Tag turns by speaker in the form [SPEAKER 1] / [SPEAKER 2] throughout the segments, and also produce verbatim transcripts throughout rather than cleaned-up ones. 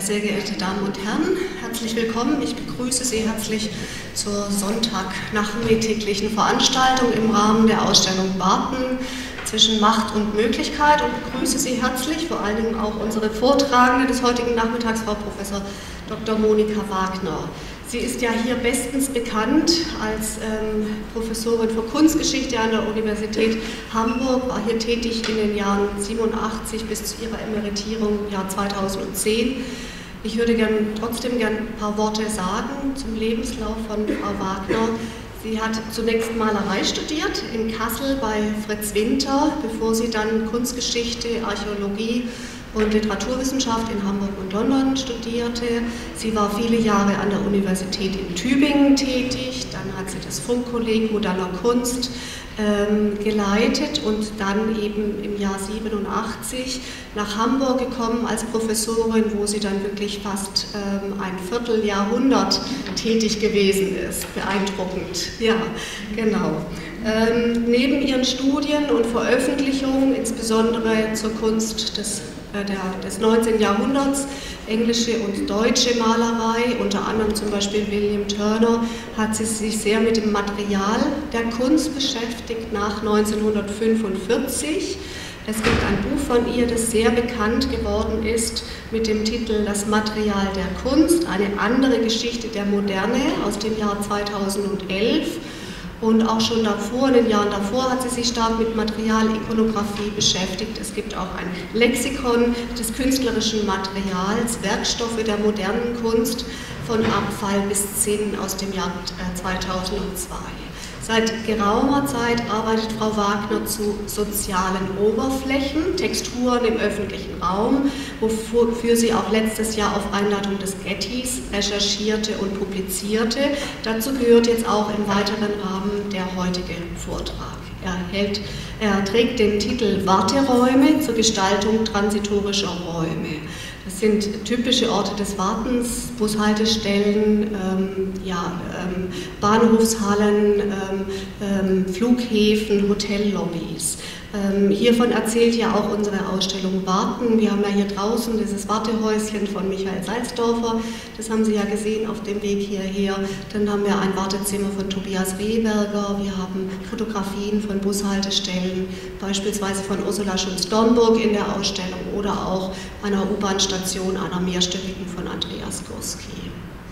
[SPEAKER 1] sehr geehrte Damen und Herren, herzlich willkommen. Ich begrüße Sie herzlich zur sonntagnachmittäglichen Veranstaltung im Rahmen der Ausstellung Warten zwischen Macht und Möglichkeit und begrüße Sie herzlich, vor allen Dingen auch unsere Vortragende des heutigen Nachmittags, Frau Professor Doktor Monika Wagner. Sie ist ja hier bestens bekannt als ähm, Professorin für Kunstgeschichte an der Universität Hamburg, war hier tätig in den Jahren siebenundachtzig bis zu ihrer Emeritierung im Jahr zweitausendzehn. Ich würde gern, trotzdem gerne ein paar Worte sagen zum Lebenslauf von Frau Wagner. Sie hat zunächst Malerei studiert in Kassel bei Fritz Winter, bevor sie dann Kunstgeschichte, Archäologie und Literaturwissenschaft in Hamburg und London studierte. Sie war viele Jahre an der Universität in Tübingen tätig, dann hat sie das Funkkolleg Moderner Kunst ähm, geleitet und dann eben im Jahr siebenundachtzig nach Hamburg gekommen als Professorin, wo sie dann wirklich fast ähm, ein Vierteljahrhundert tätig gewesen ist. Beeindruckend, ja, genau. Ähm, neben ihren Studien und Veröffentlichungen, insbesondere zur Kunst des Der, des neunzehnten Jahrhunderts, englische und deutsche Malerei, unter anderem zum Beispiel William Turner, hat sie sich sehr mit dem Material der Kunst beschäftigt nach neunzehnhundertfünfundvierzig. Es gibt ein Buch von ihr, das sehr bekannt geworden ist, mit dem Titel Das Material der Kunst, eine andere Geschichte der Moderne aus dem Jahr zweitausendelf. Und auch schon davor, in den Jahren davor, hat sie sich stark mit Materialikonographie beschäftigt. Es gibt auch ein Lexikon des künstlerischen Materials, Werkstoffe der modernen Kunst, von Abfall bis Zinn aus dem Jahr zweitausendzwei. Seit geraumer Zeit arbeitet Frau Wagner zu sozialen Oberflächen, Texturen im öffentlichen Raum, wofür sie auch letztes Jahr auf Einladung des Gettys recherchierte und publizierte. Dazu gehört jetzt auch im weiteren Rahmen der heutige Vortrag. Er, hält, er trägt den Titel Warteräume zur Gestaltung transitorischer Räume. Das sind typische Orte des Wartens, Bushaltestellen, ähm, ja, ähm, Bahnhofshallen, ähm, ähm, Flughäfen, Hotellobbys. Ähm, hiervon erzählt ja auch unsere Ausstellung Warten. Wir haben ja hier draußen dieses Wartehäuschen von Michael Salzdorfer, das haben Sie ja gesehen auf dem Weg hierher. Dann haben wir ein Wartezimmer von Tobias Rehberger, wir haben Fotografien von Bushaltestellen, beispielsweise von Ursula Schulz-Dornburg in der Ausstellung oder auch einer U-Bahn-Station, einer mehrstöckigen von Andreas Gursky.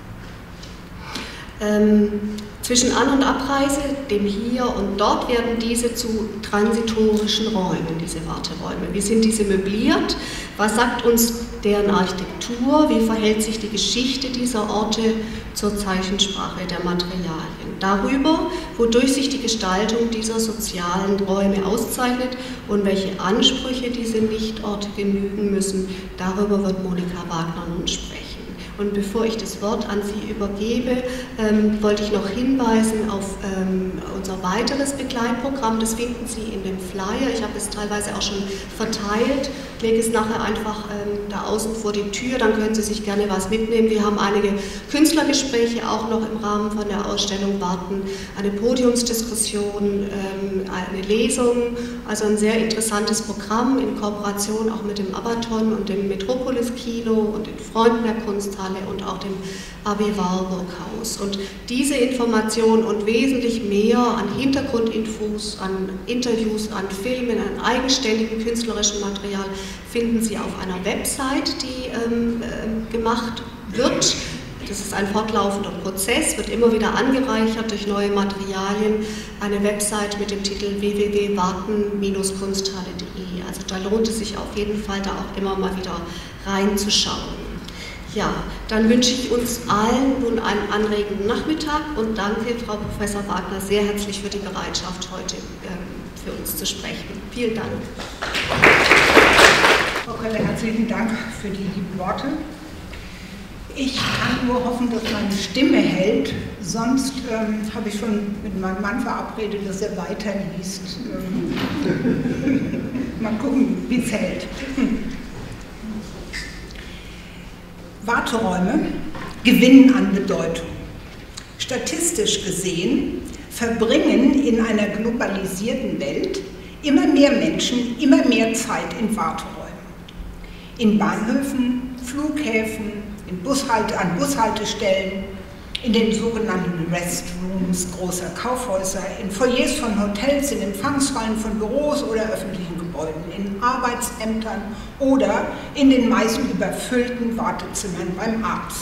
[SPEAKER 1] Ähm, zwischen An- und Abreise, dem Hier und Dort, werden diese zu transitorischen Räumen, diese Warteräume. Wie sind diese möbliert? Was sagt uns deren Architektur? Wie verhält sich die Geschichte dieser Orte zur Zeichensprache der Materialien? Darüber, wodurch sich die Gestaltung dieser sozialen Räume auszeichnet und welche Ansprüche diese Nichtorte genügen müssen, darüber wird Monika Wagner nun sprechen. Und bevor ich das Wort an Sie übergebe, ähm, wollte ich noch hinweisen auf ähm, unser weiteres Begleitprogramm. Das finden Sie in dem Flyer. Ich habe es teilweise auch schon verteilt. Ich lege es nachher einfach ähm, da außen vor die Tür, dann können Sie sich gerne was mitnehmen. Wir haben einige Künstlergespräche auch noch im Rahmen von der Ausstellung Warten, eine Podiumsdiskussion, ähm, eine Lesung, also ein sehr interessantes Programm in Kooperation auch mit dem Abaton und dem Metropolis Kino und den Freunden der Kunsthalle und auch dem A B Warburg Haus. Und diese Informationen und wesentlich mehr an Hintergrundinfos, an Interviews, an Filmen, an eigenständigem künstlerischen Material finden Sie auf einer Website, die ähm, äh, gemacht wird. Das ist ein fortlaufender Prozess, wird immer wieder angereichert durch neue Materialien. Eine Website mit dem Titel w w w punkt warten Bindestrich kunsthalle punkt de. Also da lohnt es sich auf jeden Fall, da auch immer mal wieder reinzuschauen. Ja, dann wünsche ich uns allen nun einen anregenden Nachmittag und danke Frau Professor Wagner sehr herzlich für die Bereitschaft, heute ähm, für uns zu sprechen. Vielen Dank.
[SPEAKER 2] Frau Köller, herzlichen Dank für die lieben Worte. Ich kann nur hoffen, dass meine Stimme hält, sonst ähm, habe ich schon mit meinem Mann verabredet, dass er weiterliest. Ähm, mal gucken, wie es hält. Warteräume gewinnen an Bedeutung. Statistisch gesehen verbringen in einer globalisierten Welt immer mehr Menschen immer mehr Zeit in Warteräumen. In Bahnhöfen, Flughäfen, in Bushalt an Bushaltestellen, in den sogenannten Restrooms großer Kaufhäuser, in Foyers von Hotels, in Empfangshallen von Büros oder öffentlichen Gebäuden, in Arbeitsämtern oder in den meist überfüllten Wartezimmern beim Arzt.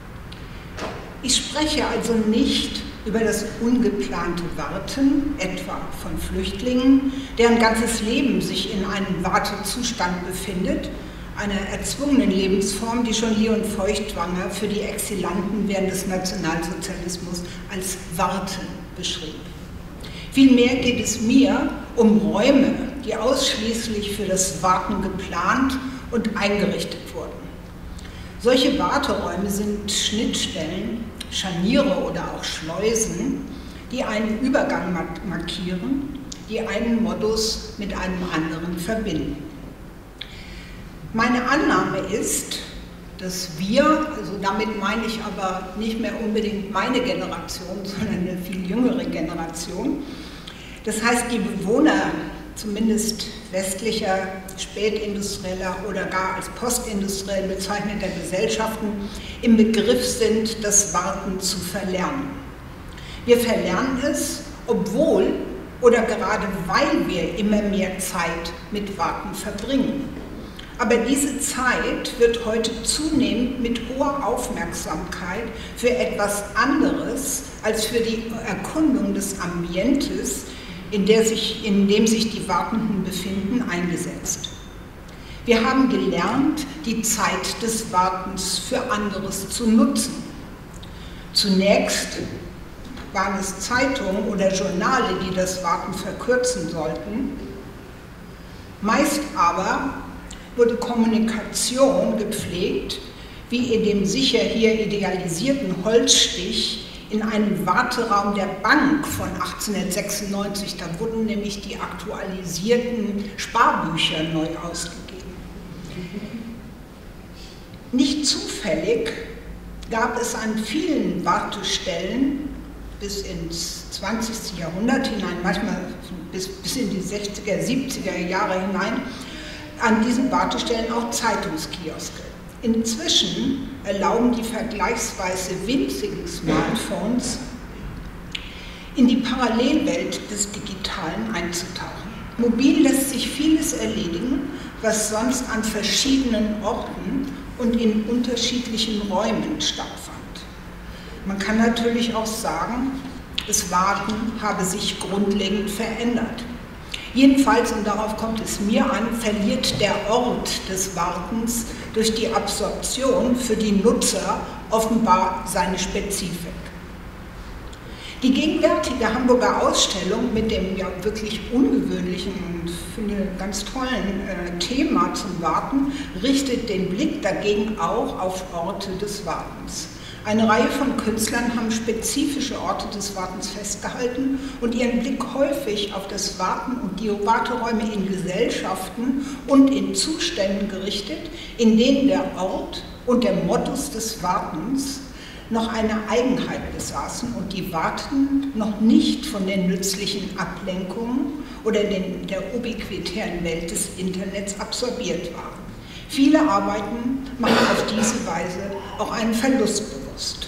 [SPEAKER 2] Ich spreche also nicht über das ungeplante Warten, etwa von Flüchtlingen, deren ganzes Leben sich in einem Wartezustand befindet, einer erzwungenen Lebensform, die schon Leon Feuchtwanger für die Exilanten während des Nationalsozialismus als Warten beschrieb. Vielmehr geht es mir um Räume, die ausschließlich für das Warten geplant und eingerichtet wurden. Solche Warteräume sind Schnittstellen, Scharniere oder auch Schleusen, die einen Übergang markieren, die einen Modus mit einem anderen verbinden. Meine Annahme ist, dass wir, also damit meine ich aber nicht mehr unbedingt meine Generation, sondern eine viel jüngere Generation, das heißt die Bewohner zumindest westlicher, spätindustrieller oder gar als postindustriell bezeichneter Gesellschaften im Begriff sind, das Warten zu verlernen. Wir verlernen es, obwohl oder gerade weil wir immer mehr Zeit mit Warten verbringen. Aber diese Zeit wird heute zunehmend mit hoher Aufmerksamkeit für etwas anderes als für die Erkundung des Ambientes, in, der sich, in dem sich die Wartenden befinden, eingesetzt. Wir haben gelernt, die Zeit des Wartens für anderes zu nutzen. Zunächst waren es Zeitungen oder Journale, die das Warten verkürzen sollten. Meist aber wurde Kommunikation gepflegt, wie in dem sicher hier idealisierten Holzstich in einem Warteraum der Bank von achtzehnhundertsechsundneunzig. Da wurden nämlich die aktualisierten Sparbücher neu ausgegeben. Nicht zufällig gab es an vielen Wartestellen bis ins zwanzigste Jahrhundert hinein, manchmal bis, bis in die sechziger, siebziger Jahre hinein, an diesen Wartestellen auch Zeitungskioske. Inzwischen erlauben die vergleichsweise winzigen Smartphones, in die Parallelwelt des Digitalen einzutauchen. Mobil lässt sich vieles erledigen, was sonst an verschiedenen Orten und in unterschiedlichen Räumen stattfand. Man kann natürlich auch sagen, das Warten habe sich grundlegend verändert. Jedenfalls, und darauf kommt es mir an, verliert der Ort des Wartens durch die Absorption für die Nutzer offenbar seine Spezifik. Die gegenwärtige Hamburger Ausstellung mit dem ja wirklich ungewöhnlichen und finde ganz tollen äh, Thema zum Warten richtet den Blick dagegen auch auf Orte des Wartens. Eine Reihe von Künstlern haben spezifische Orte des Wartens festgehalten und ihren Blick häufig auf das Warten und die Warteräume in Gesellschaften und in Zuständen gerichtet, in denen der Ort und der Modus des Wartens noch eine Eigenheit besaßen und die Wartenden noch nicht von den nützlichen Ablenkungen oder den, der ubiquitären Welt des Internets absorbiert waren. Viele Arbeiten machen auf diese Weise auch einen Verlust bewusst.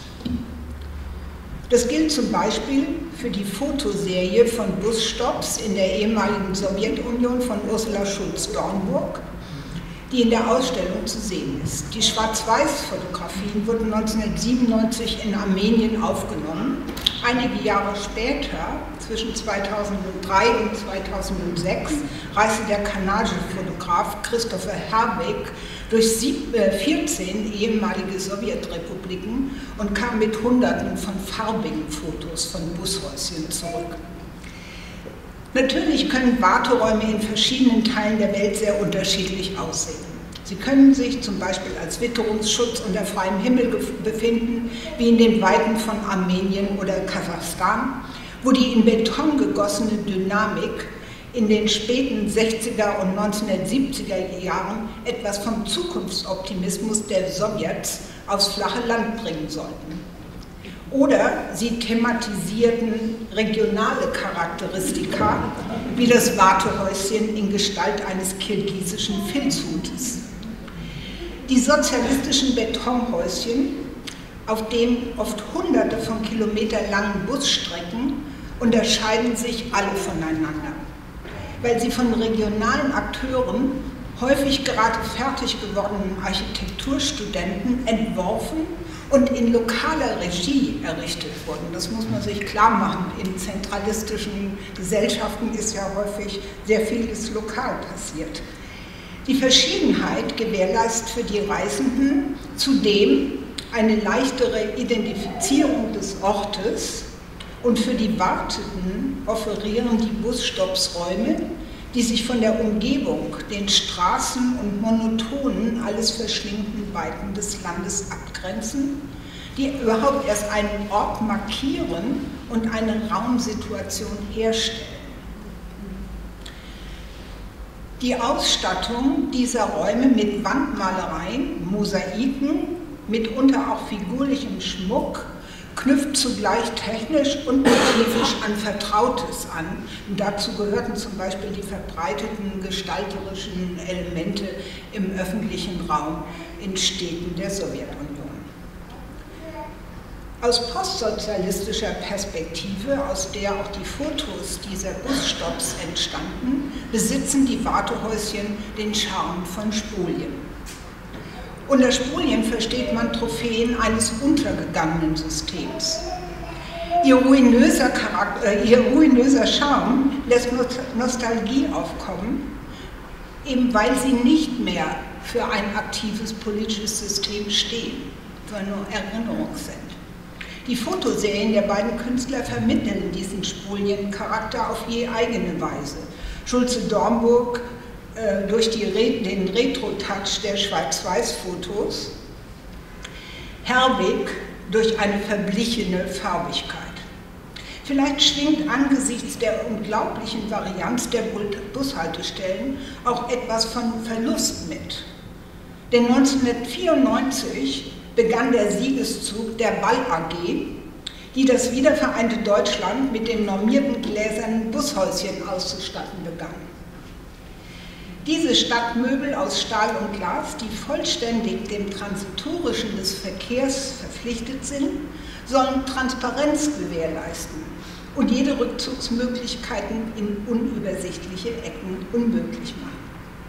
[SPEAKER 2] Das gilt zum Beispiel für die Fotoserie von Busstops in der ehemaligen Sowjetunion von Ursula Schulz-Dornburg, die in der Ausstellung zu sehen ist. Die Schwarz-Weiß-Fotografien wurden neunzehnhundertsiebenundneunzig in Armenien aufgenommen. Einige Jahre später, zwischen zweitausenddrei und zweitausendsechs, reiste der kanadische Fotograf Christopher Herwig durch vierzehn ehemalige Sowjetrepubliken und kam mit Hunderten von farbigen Fotos von Bushäuschen zurück. Natürlich können Warteräume in verschiedenen Teilen der Welt sehr unterschiedlich aussehen. Sie können sich zum Beispiel als Witterungsschutz unter freiem Himmel befinden, wie in den Weiten von Armenien oder Kasachstan, wo die in Beton gegossene Dynamik in den späten sechziger und neunzehnhundertsiebziger Jahren etwas vom Zukunftsoptimismus der Sowjets aufs flache Land bringen sollten. Oder sie thematisierten regionale Charakteristika, wie das Wartehäuschen in Gestalt eines kirgisischen Filzhutes. Die sozialistischen Betonhäuschen, auf denen oft hunderte von Kilometern langen Busstrecken, unterscheiden sich alle voneinander, weil sie von regionalen Akteuren, häufig gerade fertig gewordenen Architekturstudenten, entworfen und in lokaler Regie errichtet wurden. Das muss man sich klar machen. In zentralistischen Gesellschaften ist ja häufig sehr vieles lokal passiert. Die Verschiedenheit gewährleistet für die Reisenden zudem eine leichtere Identifizierung des Ortes, und für die Wartenden offerieren die Busstopps Räume, die sich von der Umgebung, den Straßen und monotonen, alles verschlingenden Weiten des Landes abgrenzen, die überhaupt erst einen Ort markieren und eine Raumsituation herstellen. Die Ausstattung dieser Räume mit Wandmalereien, Mosaiken, mitunter auch figurlichem Schmuck, knüpft zugleich technisch und motivisch an Vertrautes an. Und dazu gehörten zum Beispiel die verbreiteten gestalterischen Elemente im öffentlichen Raum in Städten der Sowjetunion. Aus postsozialistischer Perspektive, aus der auch die Fotos dieser Busstopps entstanden, besitzen die Wartehäuschen den Charme von Spolien. Unter Spolien versteht man Trophäen eines untergegangenen Systems. Ihr ruinöser, Charakter, ihr ruinöser Charme lässt Nostalgie aufkommen, eben weil sie nicht mehr für ein aktives politisches System stehen, sondern nur Erinnerung sind. Die Fotoserien der beiden Künstler vermitteln diesen Spoliencharakter auf je eigene Weise. Schulze-Dornburg durch die, den Retro-Touch der Schwarz-Weiß-Fotos, Herwig durch eine verblichene Farbigkeit. Vielleicht schwingt angesichts der unglaublichen Varianz der Bushaltestellen auch etwas von Verlust mit. Denn neunzehnhundertvierundneunzig begann der Siegeszug der Wall A G, die das wiedervereinte Deutschland mit den normierten gläsernen Bushäuschen auszustatten begann. Diese Stadtmöbel aus Stahl und Glas, die vollständig dem Transitorischen des Verkehrs verpflichtet sind, sollen Transparenz gewährleisten und jede Rückzugsmöglichkeiten in unübersichtliche Ecken unmöglich machen.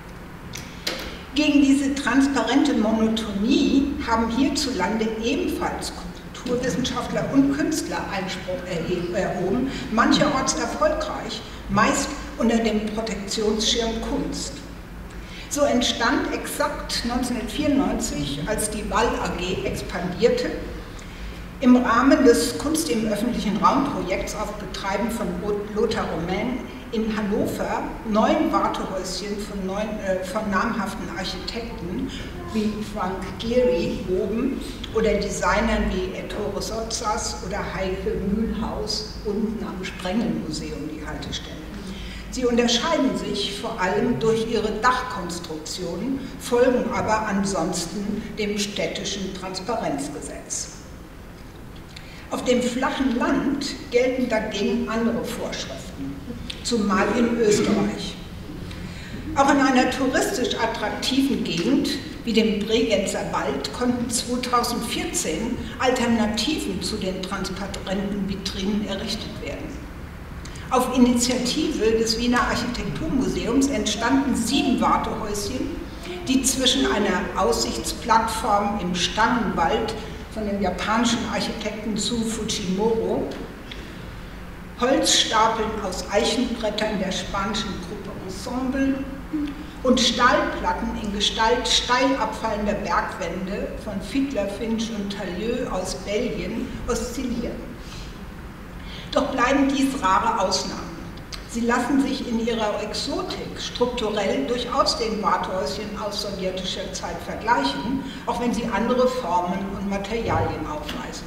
[SPEAKER 2] Gegen diese transparente Monotonie haben hierzulande ebenfalls Kulturwissenschaftler und Künstler Einspruch erhoben, mancherorts erfolgreich, meist unter dem Protektionsschirm Kunst. So entstand exakt neunzehnhundertvierundneunzig, als die Wall A G expandierte, im Rahmen des Kunst im öffentlichen Raum-Projekts auf Betreiben von Lothar Romain in Hannover neun Wartehäuschen von, neun, äh, von namhaften Architekten wie Frank Gehry oben oder Designern wie Ettore Sottsass oder Heike Mühlhaus unten am Sprengelmuseum die Haltestelle. Sie unterscheiden sich vor allem durch ihre Dachkonstruktionen, folgen aber ansonsten dem städtischen Transparenzgesetz. Auf dem flachen Land gelten dagegen andere Vorschriften, zumal in Österreich. Auch in einer touristisch attraktiven Gegend wie dem Bregenzer Wald konnten zweitausendvierzehn Alternativen zu den transparenten Vitrinen errichtet werden. Auf Initiative des Wiener Architekturmuseums entstanden sieben Wartehäuschen, die zwischen einer Aussichtsplattform im Stannenwald von dem japanischen Architekten Su Fujimoro, Holzstapeln aus Eichenbrettern der spanischen Gruppe Ensemble und Stahlplatten in Gestalt steil abfallender Bergwände von Fiedler, Finch und Talieu aus Belgien oszillieren. Doch bleiben dies rare Ausnahmen. Sie lassen sich in ihrer Exotik strukturell durchaus den Wartehäuschen aus sowjetischer Zeit vergleichen, auch wenn sie andere Formen und Materialien aufweisen.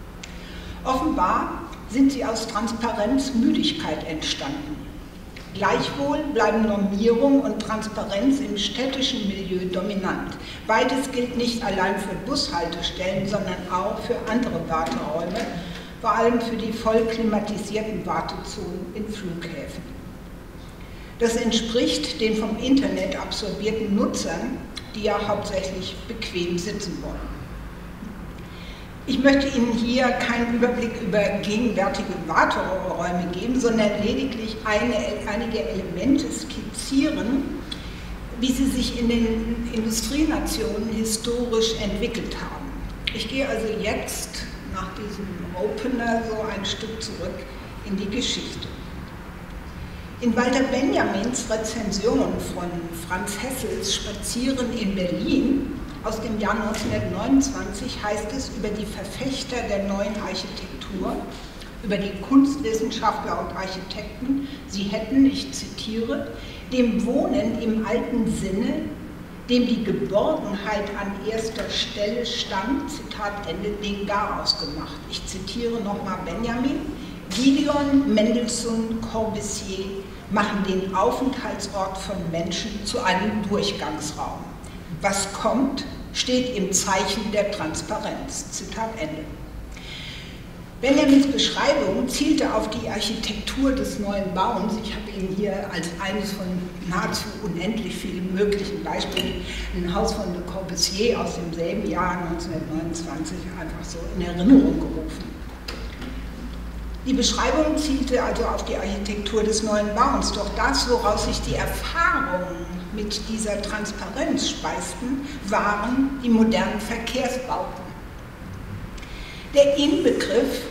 [SPEAKER 2] Offenbar sind sie aus Transparenzmüdigkeit entstanden. Gleichwohl bleiben Normierung und Transparenz im städtischen Milieu dominant. Beides gilt nicht allein für Bushaltestellen, sondern auch für andere Warteräume, vor allem für die voll klimatisierten Wartezonen in Flughäfen. Das entspricht den vom Internet absorbierten Nutzern, die ja hauptsächlich bequem sitzen wollen. Ich möchte Ihnen hier keinen Überblick über gegenwärtige Warteräume geben, sondern lediglich eine, einige Elemente skizzieren, wie sie sich in den Industrienationen historisch entwickelt haben. Ich gehe also jetzt nach diesem Opener so ein Stück zurück in die Geschichte. In Walter Benjamins Rezension von Franz Hessels Spazieren in Berlin aus dem Jahr neunzehnhundertneunundzwanzig heißt es über die Verfechter der neuen Architektur, über die Kunstwissenschaftler und Architekten, sie hätten, ich zitiere, dem Wohnen im alten Sinne, dem die Geborgenheit an erster Stelle stand, Zitat Ende, den Garaus gemacht. Ich zitiere nochmal Benjamin: Gideon, Mendelssohn, Corbusier machen den Aufenthaltsort von Menschen zu einem Durchgangsraum. Was kommt, steht im Zeichen der Transparenz. Zitat Ende. Benjamins Beschreibung zielte auf die Architektur des neuen Bauens. Ich habe Ihnen hier als eines von nahezu unendlich vielen möglichen Beispielen ein Haus von Le Corbusier aus demselben Jahr neunzehnhundertneunundzwanzig einfach so in Erinnerung gerufen. Die Beschreibung zielte also auf die Architektur des neuen Bauens, doch das, woraus sich die Erfahrungen mit dieser Transparenz speisten, waren die modernen Verkehrsbauten. Der Inbegriff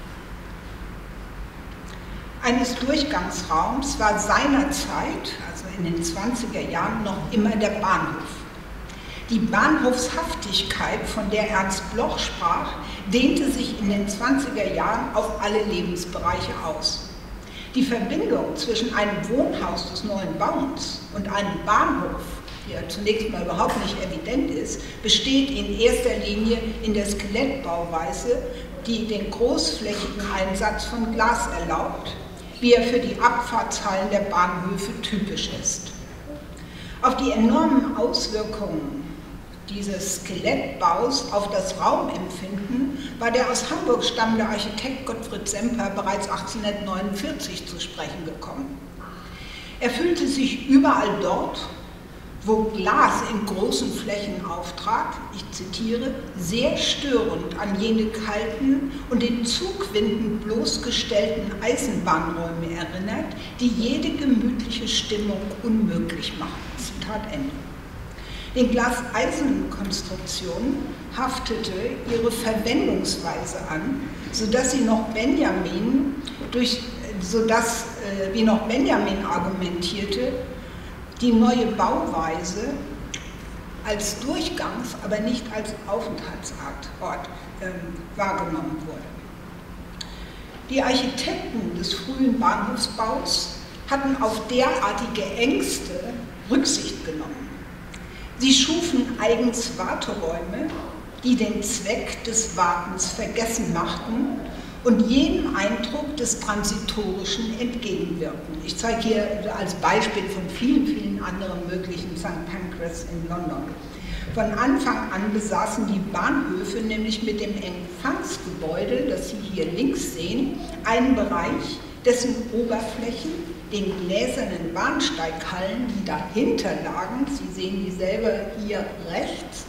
[SPEAKER 2] eines Durchgangsraums war seinerzeit, also in den zwanziger Jahren, noch immer der Bahnhof. Die Bahnhofshaftigkeit, von der Ernst Bloch sprach, dehnte sich in den zwanziger Jahren auf alle Lebensbereiche aus. Die Verbindung zwischen einem Wohnhaus des neuen Bauens und einem Bahnhof, die ja zunächst mal überhaupt nicht evident ist, besteht in erster Linie in der Skelettbauweise, die den großflächigen Einsatz von Glas erlaubt, wie er für die Abfahrtshallen der Bahnhöfe typisch ist. Auf die enormen Auswirkungen dieses Skelettbaus auf das Raumempfinden war der aus Hamburg stammende Architekt Gottfried Semper bereits achtzehnhundertneunundvierzig zu sprechen gekommen. Er fühlte sich überall dort, wo Glas in großen Flächen auftrat, ich zitiere, sehr störend an jene kalten und den Zugwinden bloßgestellten Eisenbahnräume erinnert, die jede gemütliche Stimmung unmöglich machen. Zitat Ende. Den Glaseisenkonstruktionen haftete ihre Verwendungsweise an, sodass sie noch Benjamin, durch, sodass, äh, wie noch Benjamin argumentierte, die neue Bauweise als Durchgangs-, aber nicht als Aufenthaltsort ähm, wahrgenommen wurde. Die Architekten des frühen Bahnhofsbaus hatten auf derartige Ängste Rücksicht genommen. Sie schufen eigens Warteräume, die den Zweck des Wartens vergessen machten und jedem Eindruck des Transitorischen entgegenwirken. Ich zeige hier als Beispiel von vielen, vielen anderen möglichen Sankt Pancras in London. Von Anfang an besaßen die Bahnhöfe nämlich mit dem Empfangsgebäude, das Sie hier links sehen, einen Bereich, dessen Oberflächen den gläsernen Bahnsteighallen, die dahinter lagen, Sie sehen dieselbe hier rechts,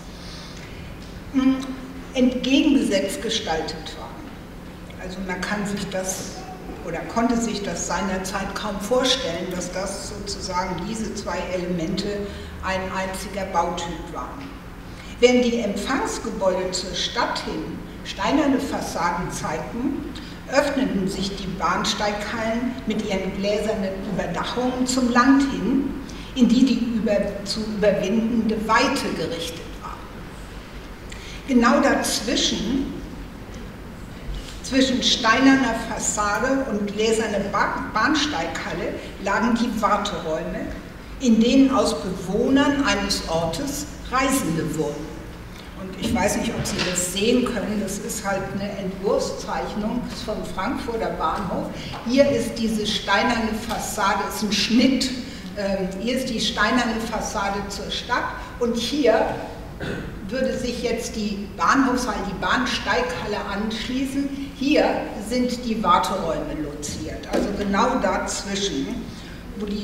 [SPEAKER 2] entgegengesetzt gestaltet waren. Also man kann sich das oder konnte sich das seinerzeit kaum vorstellen, dass das sozusagen diese zwei Elemente ein einziger Bautyp waren. Während die Empfangsgebäude zur Stadt hin steinerne Fassaden zeigten, öffneten sich die Bahnsteighallen mit ihren gläsernen Überdachungen zum Land hin, in die die über, zu überwindende Weite gerichtet war. Genau dazwischen, zwischen steinerner Fassade und gläserner Bahnsteighalle, lagen die Warteräume, in denen aus Bewohnern eines Ortes Reisende wurden. Und ich weiß nicht, ob Sie das sehen können, das ist halt eine Entwurfszeichnung vom Frankfurter Bahnhof. Hier ist diese steinerne Fassade, ist ein Schnitt, hier ist die steinerne Fassade zur Stadt und hier würde sich jetzt die Bahnhofshalle, die Bahnsteighalle anschließen. Hier sind die Warteräume loziert, also genau dazwischen, wo die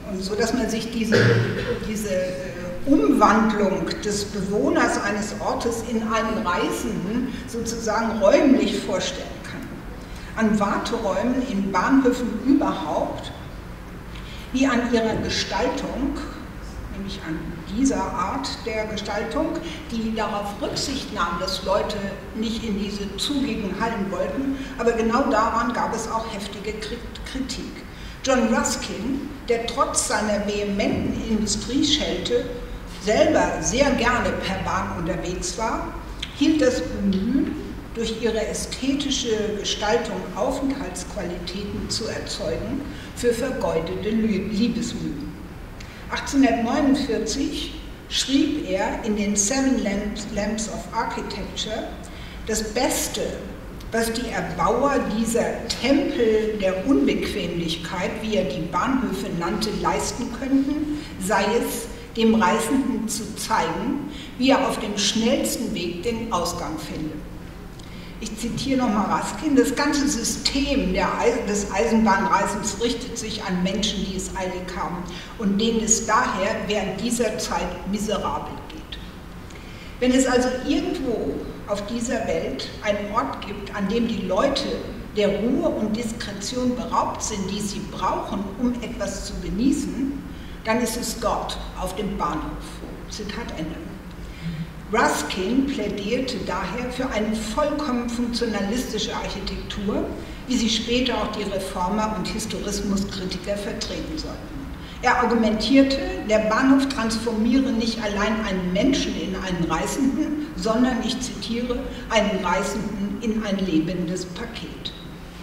[SPEAKER 2] Und so, dass man sich diese, diese Umwandlung des Bewohners eines Ortes in einen Reisenden sozusagen räumlich vorstellen kann. An Warteräumen in Bahnhöfen überhaupt, wie an ihrer Gestaltung, nämlich an dieser Art der Gestaltung, die darauf Rücksicht nahm, dass Leute nicht in diese zugigen Hallen wollten, aber genau daran gab es auch heftige Kritik. John Ruskin, der trotz seiner vehementen Industrieschelte selber sehr gerne per Bahn unterwegs war, hielt das Bemühen, durch ihre ästhetische Gestaltung Aufenthaltsqualitäten zu erzeugen, für vergeudete Liebesmühen. achtzehnhundertneunundvierzig schrieb er in den Seven Lamps of Architecture, das Beste, was die Erbauer dieser Tempel der Unbequemlichkeit, wie er die Bahnhöfe nannte, leisten könnten, sei es, dem Reisenden zu zeigen, wie er auf dem schnellsten Weg den Ausgang finde. Ich zitiere nochmal Ruskin: Das ganze System der Eis- des Eisenbahnreisens richtet sich an Menschen, die es eilig haben und denen es daher während dieser Zeit miserabel geht. Wenn es also irgendwo auf dieser Welt einen Ort gibt, an dem die Leute der Ruhe und Diskretion beraubt sind, die sie brauchen, um etwas zu genießen, dann ist es dort, auf dem Bahnhof. Zitat Ende. Ruskin plädierte daher für eine vollkommen funktionalistische Architektur, wie sie später auch die Reformer und Historismuskritiker vertreten sollten. Er argumentierte, der Bahnhof transformiere nicht allein einen Menschen in einen Reisenden, sondern, ich zitiere, einen Reisenden in ein lebendes Paket.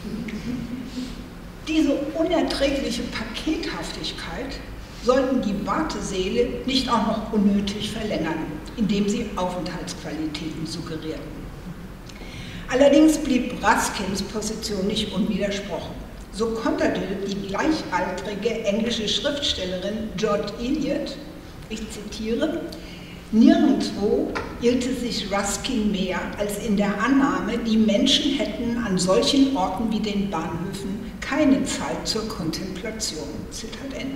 [SPEAKER 2] Diese unerträgliche Pakethaftigkeit sollten die Wartesäle nicht auch noch unnötig verlängern, indem sie Aufenthaltsqualitäten suggerierten. Allerdings blieb Ruskins Position nicht unwidersprochen. So konterte die gleichaltrige englische Schriftstellerin George Eliot, ich zitiere, nirgendwo irrte sich Ruskin mehr als in der Annahme, die Menschen hätten an solchen Orten wie den Bahnhöfen keine Zeit zur Kontemplation. Zitat Ende.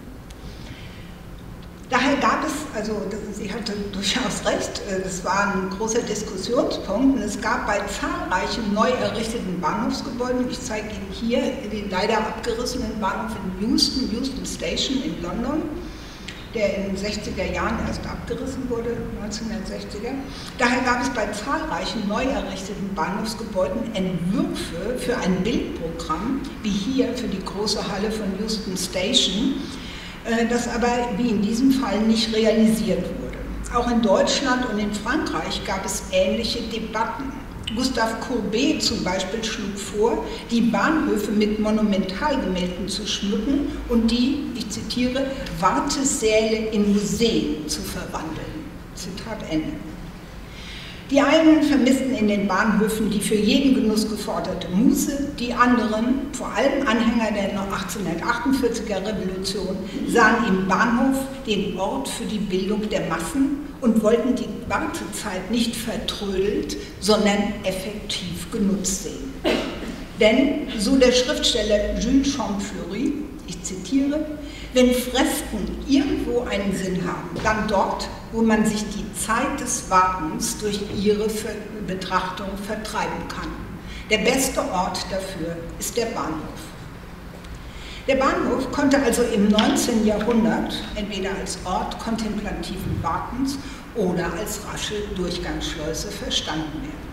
[SPEAKER 2] Daher gab es, also sie hatte durchaus recht, das war ein großer Diskussionspunkt und es gab bei zahlreichen neu errichteten Bahnhofsgebäuden, ich zeige Ihnen hier den leider abgerissenen Bahnhof in Euston, Euston Station in London, der in den sechziger Jahren erst abgerissen wurde, neunzehnhundertsechziger. Daher gab es bei zahlreichen neu errichteten Bahnhofsgebäuden Entwürfe für ein Bildprogramm, wie hier für die große Halle von Euston Station, das aber wie in diesem Fall nicht realisiert wurde. Auch in Deutschland und in Frankreich gab es ähnliche Debatten. Gustave Courbet zum Beispiel schlug vor, die Bahnhöfe mit Monumentalgemälden zu schmücken und die, ich zitiere, Wartesäle in Museen zu verwandeln. Zitat Ende. Die einen vermissten in den Bahnhöfen die für jeden Genuss geforderte Muße, die anderen, vor allem Anhänger der achtzehnhundertachtundvierziger Revolution, sahen im Bahnhof den Ort für die Bildung der Massen und wollten die Wartezeit nicht vertrödelt, sondern effektiv genutzt sehen. Denn, so der Schriftsteller Jules Champfleury, ich zitiere, wenn Fresken irgendwo einen Sinn haben, dann dort, wo man sich die Zeit des Wartens durch ihre Betrachtung vertreiben kann. Der beste Ort dafür ist der Bahnhof. Der Bahnhof konnte also im neunzehnten Jahrhundert entweder als Ort kontemplativen Wartens oder als rasche Durchgangsschleuse verstanden werden.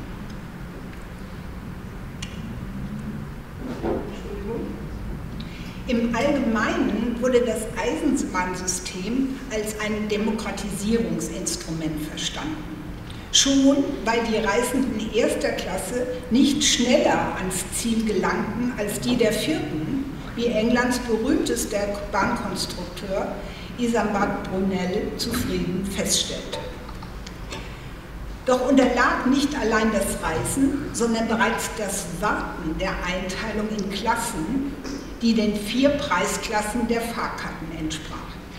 [SPEAKER 2] Im Allgemeinen wurde das Eisenbahnsystem als ein Demokratisierungsinstrument verstanden. Schon weil die Reisenden erster Klasse nicht schneller ans Ziel gelangten als die der vierten, wie Englands berühmtester Bahnkonstrukteur Isambard Brunel zufrieden feststellte. Doch unterlag nicht allein das Reisen, sondern bereits das Warten der Einteilung in Klassen, die den vier Preisklassen der Fahrkarten entsprachen.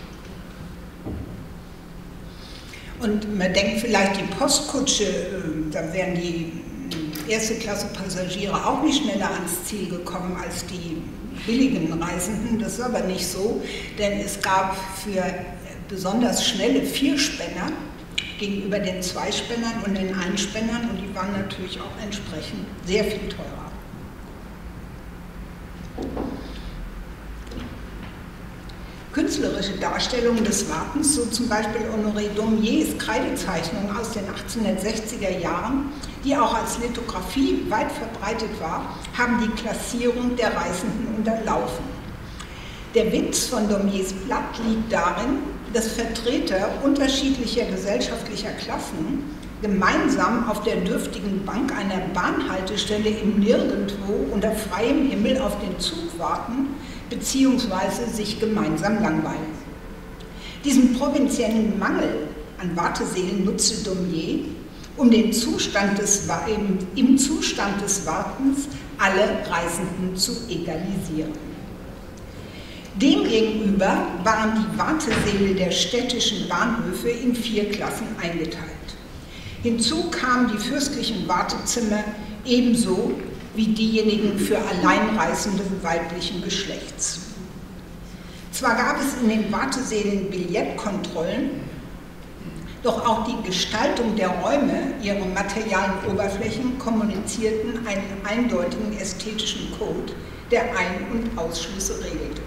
[SPEAKER 2] Und man denkt vielleicht, die Postkutsche, da wären die erste Klasse Passagiere auch nicht schneller ans Ziel gekommen als die billigen Reisenden. Das ist aber nicht so, denn es gab für besonders schnelle Vierspänner gegenüber den Zweispännern und den Einspännern, und die waren natürlich auch entsprechend sehr viel teurer. Künstlerische Darstellungen des Wartens, so zum Beispiel Honoré Daumiers Kreidezeichnung aus den achtzehnhundertsechziger Jahren, die auch als Lithografie weit verbreitet war, haben die Klassierung der Reisenden unterlaufen. Der Witz von Daumiers Blatt liegt darin, dass Vertreter unterschiedlicher gesellschaftlicher Klassen gemeinsam auf der dürftigen Bank einer Bahnhaltestelle im Nirgendwo unter freiem Himmel auf den Zug warten, beziehungsweise sich gemeinsam langweilen. Diesen provinziellen Mangel an Wartesälen nutzte Daumier, um den Zustand des, im, im Zustand des Wartens alle Reisenden zu egalisieren. Demgegenüber waren die Wartesäle der städtischen Bahnhöfe in vier Klassen eingeteilt. Hinzu kamen die fürstlichen Wartezimmer ebenso wie diejenigen für Alleinreisende weiblichen Geschlechts. Zwar gab es in den Wartesälen Billettkontrollen, doch auch die Gestaltung der Räume, ihre materialen Oberflächen kommunizierten einen eindeutigen ästhetischen Code, der Ein- und Ausschlüsse regelte.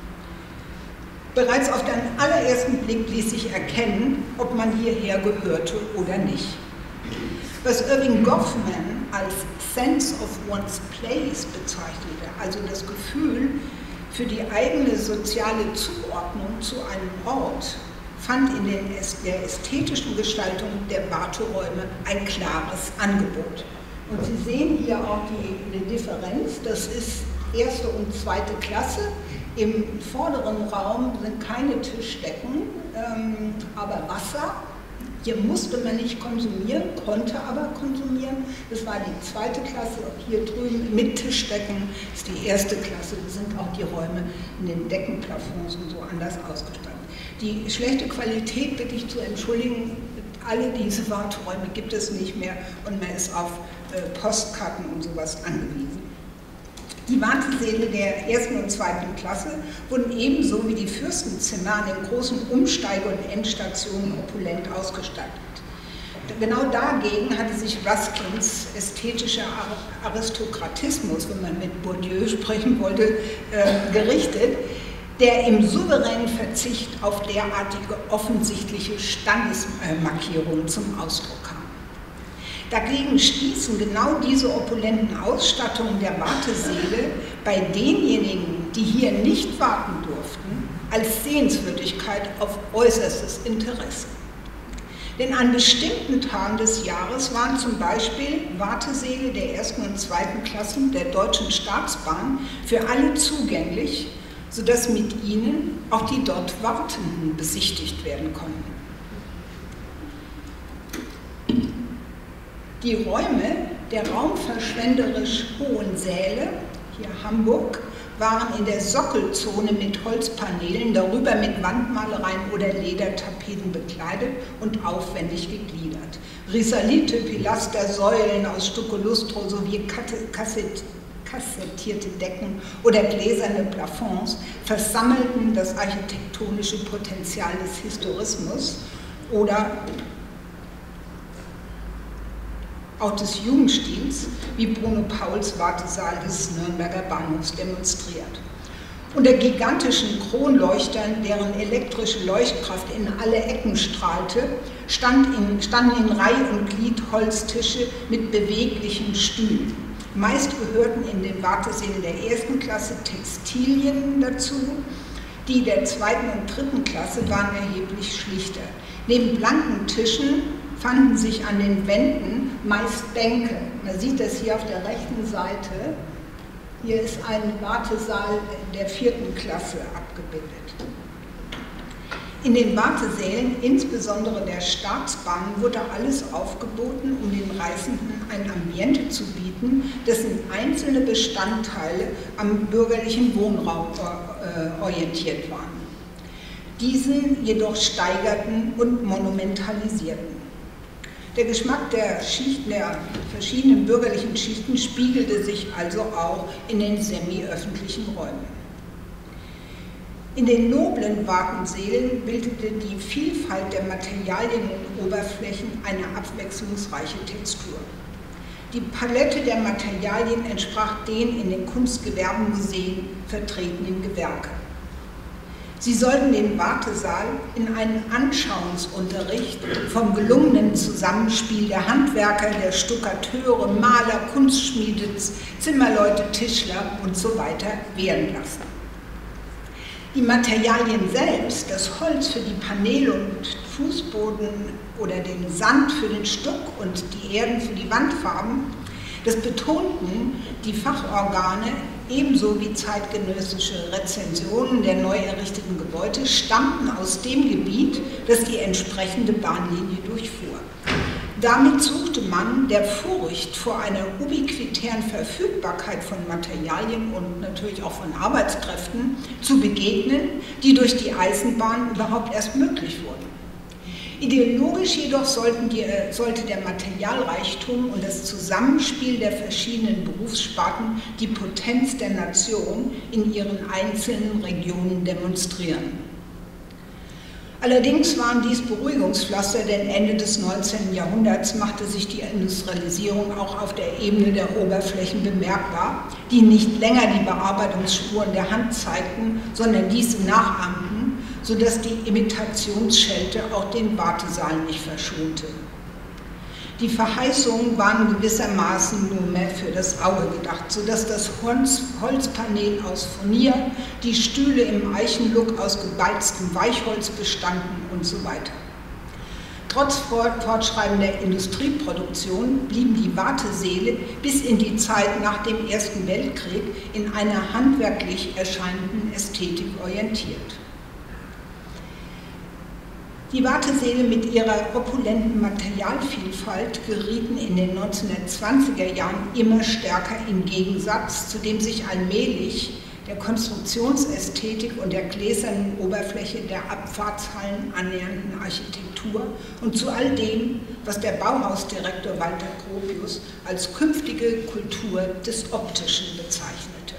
[SPEAKER 2] Bereits auf den allerersten Blick ließ sich erkennen, ob man hierher gehörte oder nicht. Was Irving Goffman als Sense of One's Place bezeichnete, also das Gefühl für die eigene soziale Zuordnung zu einem Ort, fand in den, der ästhetischen Gestaltung der Warteräume ein klares Angebot. Und Sie sehen hier auch die, die Differenz, das ist erste und zweite Klasse. Im vorderen Raum sind keine Tischdecken, ähm, aber Wasser. Hier musste man nicht konsumieren, konnte aber konsumieren. Das war die zweite Klasse. Hier drüben mit Tischdecken ist die erste Klasse. Da sind auch die Räume in den Deckenplafonds und so anders ausgestattet. Die schlechte Qualität bitte ich zu entschuldigen. Alle diese Warteräume gibt es nicht mehr und man ist auf äh, Postkarten und sowas angewiesen. Die Wartesäle der ersten und zweiten Klasse wurden ebenso wie die Fürstenzimmer an den großen Umsteige- und Endstationen opulent ausgestattet. Genau dagegen hatte sich Ruskins ästhetischer Aristokratismus, wenn man mit Bourdieu sprechen wollte, äh, gerichtet, der im souveränen Verzicht auf derartige offensichtliche Standesmarkierungen zum Ausdruck kam. Dagegen stießen genau diese opulenten Ausstattungen der Wartesäle bei denjenigen, die hier nicht warten durften, als Sehenswürdigkeit auf äußerstes Interesse. Denn an bestimmten Tagen des Jahres waren zum Beispiel Wartesäle der ersten und zweiten Klassen der Deutschen Staatsbahn für alle zugänglich, sodass mit ihnen auch die dort Wartenden besichtigt werden konnten. Die Räume der raumverschwenderisch hohen Säle, hier Hamburg, waren in der Sockelzone mit Holzpaneelen, darüber mit Wandmalereien oder Ledertapeten bekleidet und aufwendig gegliedert. Risalite, Pilaster, Säulen aus Stucco-Lustro sowie Kasset kassettierte Decken oder gläserne Plafonds versammelten das architektonische Potenzial des Historismus oder auch des Jugendstils, wie Bruno Pauls Wartesaal des Nürnberger Bahnhofs demonstriert. Unter gigantischen Kronleuchtern, deren elektrische Leuchtkraft in alle Ecken strahlte, stand in, standen in Reih und Glied Holztische mit beweglichen Stühlen. Meist gehörten in den Wartesälen der ersten Klasse Textilien dazu, die der zweiten und dritten Klasse waren erheblich schlichter. Neben blanken Tischen fanden sich an den Wänden meist Bänke. Man sieht das hier auf der rechten Seite. Hier ist ein Wartesaal der vierten Klasse abgebildet. In den Wartesälen, insbesondere der Staatsbahn, wurde alles aufgeboten, um den Reisenden ein Ambiente zu bieten, dessen einzelne Bestandteile am bürgerlichen Wohnraum äh, orientiert waren. Diesen jedoch steigerten und monumentalisierten. Der Geschmack der Schichten, der verschiedenen bürgerlichen Schichten spiegelte sich also auch in den semi-öffentlichen Räumen. In den noblen Wartensälen bildete die Vielfalt der Materialien und Oberflächen eine abwechslungsreiche Textur. Die Palette der Materialien entsprach den in den Kunstgewerbemuseen vertretenen Gewerken. Sie sollten den Wartesaal in einen Anschauungsunterricht vom gelungenen Zusammenspiel der Handwerker, der Stuckateure, Maler, Kunstschmiede, Zimmerleute, Tischler und so weiter werden lassen. Die Materialien selbst, das Holz für die Paneele und Fußboden oder den Sand für den Stuck und die Erden für die Wandfarben, das betonten die Fachorgane ebenso wie zeitgenössische Rezensionen der neu errichteten Gebäude, stammten aus dem Gebiet, das die entsprechende Bahnlinie durchfuhr. Damit suchte man der Furcht vor einer ubiquitären Verfügbarkeit von Materialien und natürlich auch von Arbeitskräften zu begegnen, die durch die Eisenbahn überhaupt erst möglich wurden. Ideologisch jedoch sollten die, sollte der Materialreichtum und das Zusammenspiel der verschiedenen Berufssparten die Potenz der Nation in ihren einzelnen Regionen demonstrieren. Allerdings waren dies Beruhigungspflaster, denn Ende des neunzehnten Jahrhunderts machte sich die Industrialisierung auch auf der Ebene der Oberflächen bemerkbar, die nicht länger die Bearbeitungsspuren der Hand zeigten, sondern diese nachahmten, sodass die Imitationsschelte auch den Wartesaal nicht verschonte. Die Verheißungen waren gewissermaßen nur mehr für das Auge gedacht, sodass das Holz, Holzpanel aus Furnier, die Stühle im Eichenlook aus gebeiztem Weichholz bestanden und so weiter. Trotz fortschreitender Industrieproduktion blieben die Wartesäle bis in die Zeit nach dem Ersten Weltkrieg in einer handwerklich erscheinenden Ästhetik orientiert. Die Wartesäle mit ihrer opulenten Materialvielfalt gerieten in den neunzehnhundertzwanziger Jahren immer stärker in Gegensatz, zu dem sich allmählich der Konstruktionsästhetik und der gläsernen Oberfläche der Abfahrtshallen annähernden Architektur und zu all dem, was der Bauhausdirektor Walter Gropius als künftige Kultur des Optischen bezeichnete.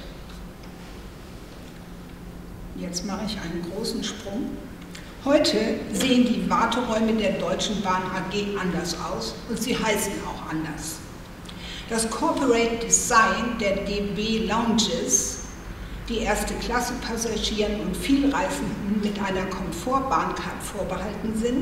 [SPEAKER 2] Jetzt mache ich einen großen Sprung. Heute sehen die Warteräume der Deutschen Bahn A G anders aus und sie heißen auch anders. Das Corporate Design der D B Lounges, die erste Klasse Passagieren und Vielreisenden mit einer Komfortbahncard vorbehalten sind,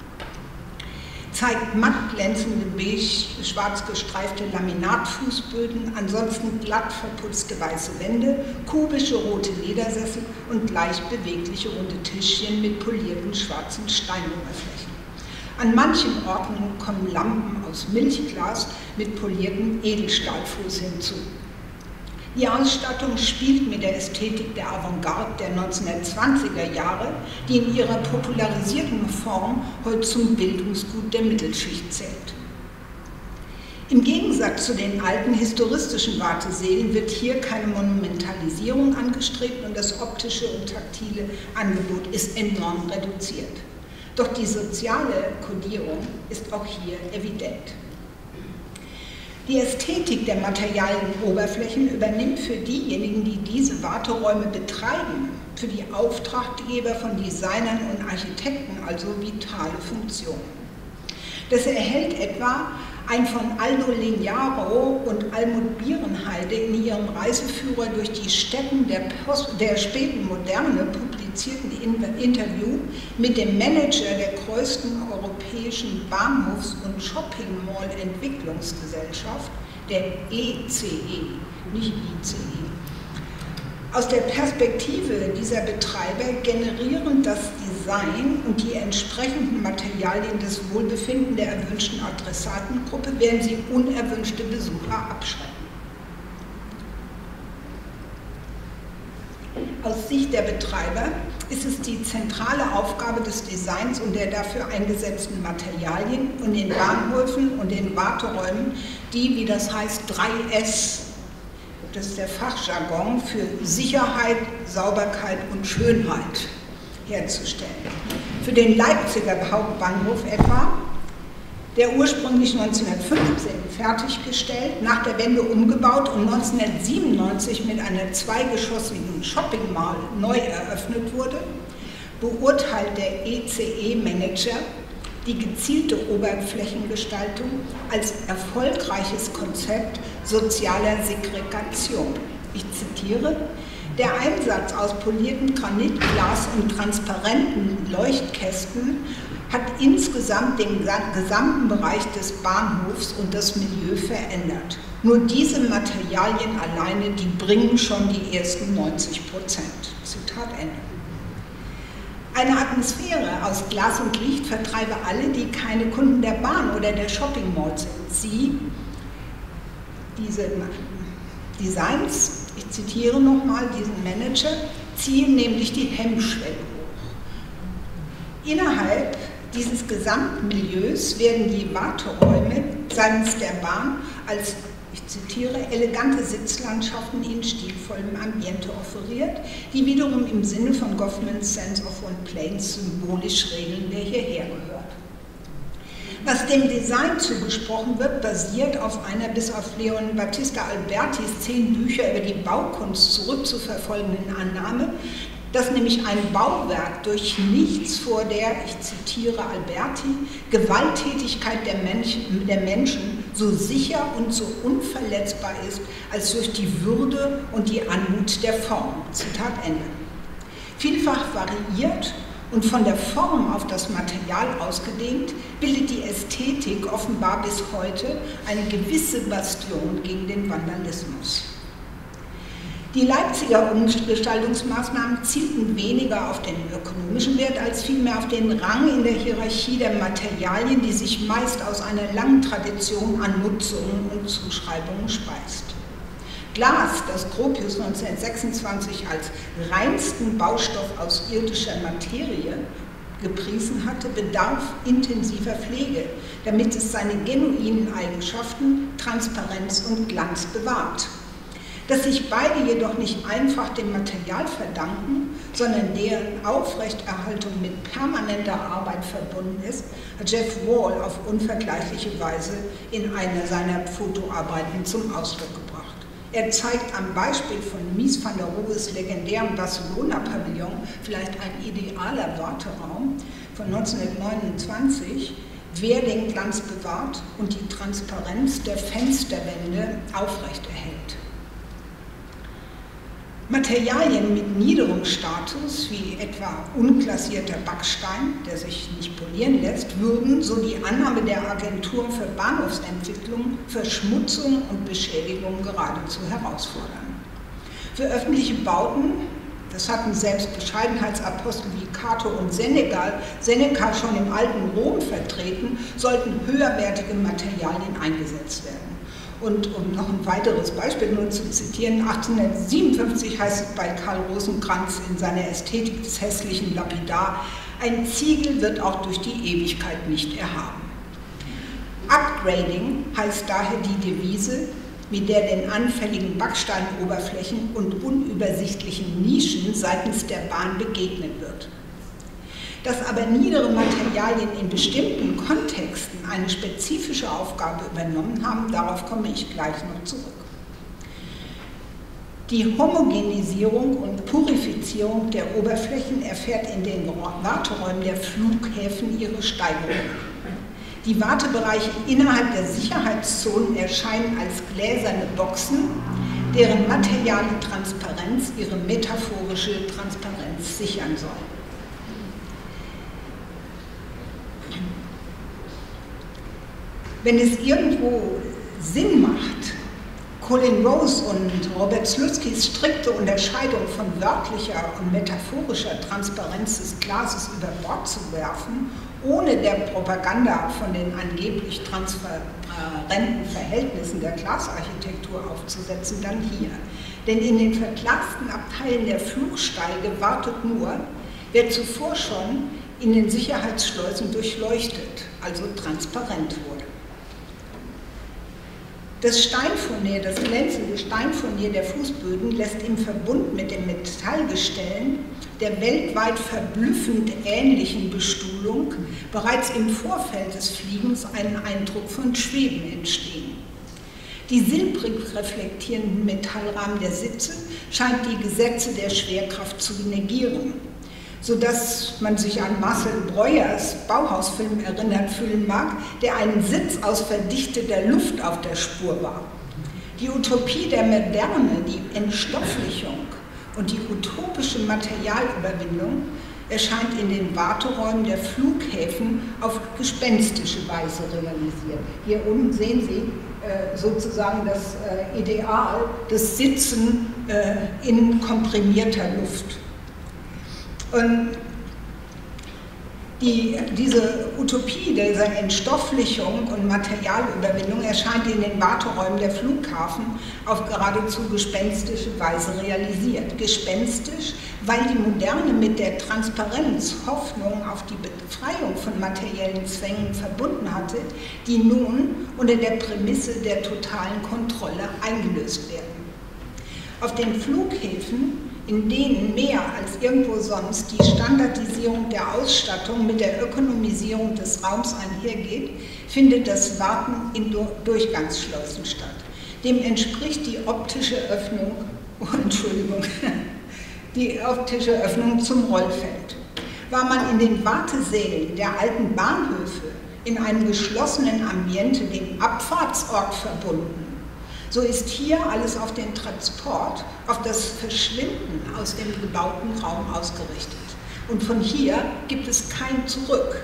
[SPEAKER 2] zeigt matt glänzende beige, schwarz gestreifte Laminatfußböden, ansonsten glatt verputzte weiße Wände, kubische rote Ledersessel und leicht bewegliche runde Tischchen mit polierten schwarzen Steinoberflächen. An manchen Orten kommen Lampen aus Milchglas mit poliertem Edelstahlfuß hinzu. Die Ausstattung spielt mit der Ästhetik der Avantgarde der neunzehnhundertzwanziger Jahre, die in ihrer popularisierten Form heute zum Bildungsgut der Mittelschicht zählt. Im Gegensatz zu den alten historistischen Wartesälen wird hier keine Monumentalisierung angestrebt und das optische und taktile Angebot ist enorm reduziert. Doch die soziale Kodierung ist auch hier evident. Die Ästhetik der materialen Oberflächen übernimmt für diejenigen, die diese Warteräume betreiben, für die Auftraggeber von Designern und Architekten also vitale Funktionen. Das erhält etwa ein von Aldo Legnaro und Almut Bierenheide in ihrem Reiseführer durch die Städten der, Post, der späten Moderne publizierten Interview mit dem Manager der größten europäischen Bahnhofs- und Shopping-Mall-Entwicklungsgesellschaft, der E C E, nicht I C E. Aus der Perspektive dieser Betreiber generieren das Design und die entsprechenden Materialien das Wohlbefinden der erwünschten Adressatengruppe, während sie unerwünschte Besucher abschrecken. Aus Sicht der Betreiber ist es die zentrale Aufgabe des Designs und der dafür eingesetzten Materialien und den Bahnhöfen und den Warteräumen, die, wie das heißt, drei S, das ist der Fachjargon für Sicherheit, Sauberkeit und Schönheit, herzustellen. Für den Leipziger Hauptbahnhof etwa der ursprünglich neunzehnhundertfünfzehn fertiggestellt, nach der Wende umgebaut und neunzehnhundertsiebenundneunzig mit einer zweigeschossigen Shopping Mall neu eröffnet wurde, beurteilt der E C E-Manager die gezielte Oberflächengestaltung als erfolgreiches Konzept sozialer Segregation. Ich zitiere: Der Einsatz aus poliertem Granitglas und transparenten Leuchtkästen hat insgesamt den gesamten Bereich des Bahnhofs und das Milieu verändert. Nur diese Materialien alleine, die bringen schon die ersten neunzig Prozent. Zitat Ende. Eine Atmosphäre aus Glas und Licht vertreibe alle, die keine Kunden der Bahn oder der Shopping Mall sind. Sie, diese Designs, ich zitiere nochmal diesen Manager, ziehen nämlich die Hemmschwelle hoch. Innerhalb dieses gesamten Milieus werden die Warteräume seitens der Bahn als, ich zitiere, elegante Sitzlandschaften in stilvollem Ambiente offeriert, die wiederum im Sinne von Goffmans Sense of One Planes symbolisch regeln, der hierher gehört. Was dem Design zugesprochen wird, basiert auf einer bis auf Leon Battista Albertis zehn Bücher über die Baukunst zurückzuverfolgenden Annahme, dass nämlich ein Bauwerk durch nichts vor der, ich zitiere Alberti, Gewalttätigkeit der Menschen, der Menschen so sicher und so unverletzbar ist, als durch die Würde und die Anmut der Form. Zitat Ende. Vielfach variiert und von der Form auf das Material ausgedehnt, bildet die Ästhetik offenbar bis heute eine gewisse Bastion gegen den Vandalismus. Die Leipziger Umgestaltungsmaßnahmen zielten weniger auf den ökonomischen Wert als vielmehr auf den Rang in der Hierarchie der Materialien, die sich meist aus einer langen Tradition an Nutzungen und Zuschreibungen speist. Glas, das Gropius neunzehnhundertsechsundzwanzig als reinsten Baustoff aus irdischer Materie gepriesen hatte, bedarf intensiver Pflege, damit es seine genuinen Eigenschaften, Transparenz und Glanz bewahrt. Dass sich beide jedoch nicht einfach dem Material verdanken, sondern deren Aufrechterhaltung mit permanenter Arbeit verbunden ist, hat Jeff Wall auf unvergleichliche Weise in einer seiner Fotoarbeiten zum Ausdruck gebracht. Er zeigt am Beispiel von Mies van der Rohes legendärem Barcelona-Pavillon vielleicht ein idealer Warteraum von neunzehnhundertneunundzwanzig, wer den Glanz bewahrt und die Transparenz der Fensterwände aufrechterhält. Materialien mit niederem Status, wie etwa unklassierter Backstein, der sich nicht polieren lässt, würden, so die Annahme der Agentur für Bahnhofsentwicklung, Verschmutzung und Beschädigung geradezu herausfordern. Für öffentliche Bauten, das hatten selbst Bescheidenheitsapostel wie Cato und Seneca, Seneca schon im alten Rom vertreten, sollten höherwertige Materialien eingesetzt werden. Und um noch ein weiteres Beispiel nur zu zitieren, achtzehnhundertsiebenundfünfzig heißt es bei Karl Rosenkranz in seiner Ästhetik des hässlichen Lapidar: Ein Ziegel wird auch durch die Ewigkeit nicht erhaben. Upgrading heißt daher die Devise, mit der den anfälligen Backsteinoberflächen und unübersichtlichen Nischen seitens der Bahn begegnet wird. Dass aber niedere Materialien in bestimmten Kontexten eine spezifische Aufgabe übernommen haben, darauf komme ich gleich noch zurück. Die Homogenisierung und Purifizierung der Oberflächen erfährt in den Warteräumen der Flughäfen ihre Steigerung. Die Wartebereiche innerhalb der Sicherheitszonen erscheinen als gläserne Boxen, deren materiale Transparenz ihre metaphorische Transparenz sichern soll. Wenn es irgendwo Sinn macht, Colin Rose und Robert Slutskys strikte Unterscheidung von wörtlicher und metaphorischer Transparenz des Glases über Bord zu werfen, ohne der Propaganda von den angeblich transparenten Verhältnissen der Glasarchitektur aufzusetzen, dann hier. Denn in den verglasten Abteilen der Flugsteige wartet nur, wer zuvor schon in den Sicherheitsschleusen durchleuchtet, also transparent wurde. Das Steinfurnier, das glänzende Steinfurnier der Fußböden lässt im Verbund mit den Metallgestellen der weltweit verblüffend ähnlichen Bestuhlung bereits im Vorfeld des Fliegens einen Eindruck von Schweben entstehen. Die silbrig reflektierenden Metallrahmen der Sitze scheint die Gesetze der Schwerkraft zu negieren, sodass man sich an Marcel Breuers Bauhausfilm erinnert fühlen mag, der einen Sitz aus verdichteter Luft auf der Spur war. Die Utopie der Moderne, die Entstofflichung und die utopische Materialüberwindung erscheint in den Warteräumen der Flughäfen auf gespenstische Weise realisiert. Hier unten sehen Sie äh, sozusagen das äh, Ideal des Sitzen äh, in komprimierter Luft. Und die, diese Utopie dieser Entstofflichung und Materialüberwindung erscheint in den Warteräumen der Flughafen auf geradezu gespenstische Weise realisiert. Gespenstisch, weil die Moderne mit der Transparenz Hoffnung auf die Befreiung von materiellen Zwängen verbunden hatte, die nun unter der Prämisse der totalen Kontrolle eingelöst werden. Auf den Flughäfen, in denen mehr als irgendwo sonst die Standardisierung der Ausstattung mit der Ökonomisierung des Raums einhergeht, findet das Warten in Durchgangsschleusen statt. Dem entspricht die optische Öffnung, oh, Entschuldigung, die optische Öffnung zum Rollfeld. War man in den Wartesälen der alten Bahnhöfe in einem geschlossenen Ambiente dem Abfahrtsort verbunden, so ist hier alles auf den Transport, auf das Verschwinden aus dem gebauten Raum ausgerichtet. Und von hier gibt es kein Zurück.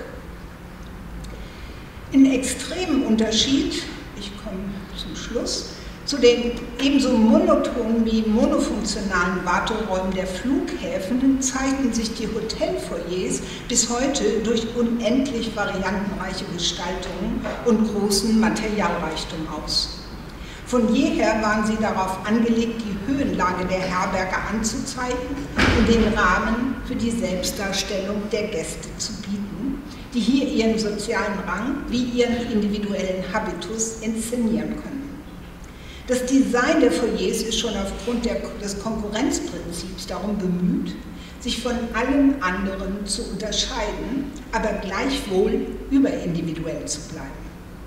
[SPEAKER 2] In extremem Unterschied, ich komme zum Schluss, zu den ebenso monotonen wie monofunktionalen Warteräumen der Flughäfen zeichnen sich die Hotelfoyers bis heute durch unendlich variantenreiche Gestaltungen und großen Materialreichtum aus. Von jeher waren sie darauf angelegt, die Höhenlage der Herberge anzuzeigen und den Rahmen für die Selbstdarstellung der Gäste zu bieten, die hier ihren sozialen Rang wie ihren individuellen Habitus inszenieren können. Das Design der Foyers ist schon aufgrund der, des Konkurrenzprinzips darum bemüht, sich von allen anderen zu unterscheiden, aber gleichwohl überindividuell zu bleiben.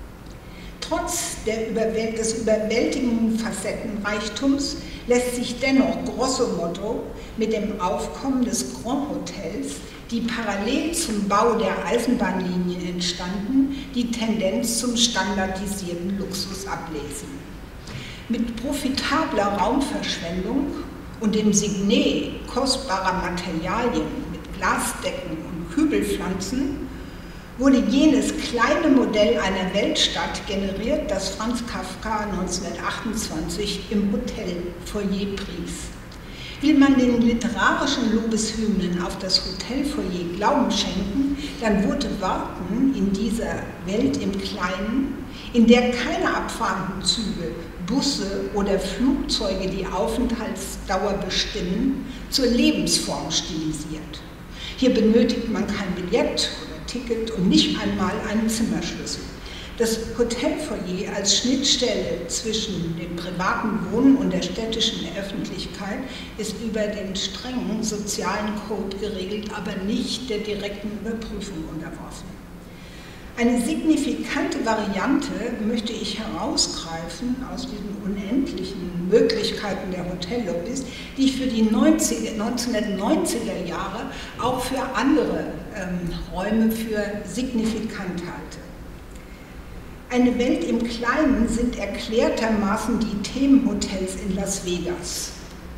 [SPEAKER 2] Trotz der Überwäl des überwältigenden Facettenreichtums lässt sich dennoch grosso modo mit dem Aufkommen des Grand Hotels, die parallel zum Bau der Eisenbahnlinie entstanden, die Tendenz zum standardisierten Luxus ablesen. Mit profitabler Raumverschwendung und dem Signet kostbarer Materialien mit Glasdecken und Kübelpflanzen wurde jenes kleine Modell einer Weltstadt generiert, das Franz Kafka neunzehnhundertachtundzwanzig im Hotelfoyer pries. Will man den literarischen Lobeshymnen auf das Hotelfoyer Glauben schenken, dann wurde Warten in dieser Welt im Kleinen, in der keine abfahrenden Züge, Busse oder Flugzeuge die Aufenthaltsdauer bestimmen, zur Lebensform stilisiert. Hier benötigt man kein Billett oder Ticket und nicht einmal einen Zimmerschlüssel. Das Hotelfoyer als Schnittstelle zwischen dem privaten Wohnen und der städtischen Öffentlichkeit ist über den strengen sozialen Code geregelt, aber nicht der direkten Überprüfung unterworfen. Eine signifikante Variante möchte ich herausgreifen aus diesen unendlichen Möglichkeiten der Hotellobbys, die ich für die neunzehnhundertneunziger Jahre auch für andere ähm, Räume für signifikant halte. Eine Welt im Kleinen sind erklärtermaßen die Themenhotels in Las Vegas.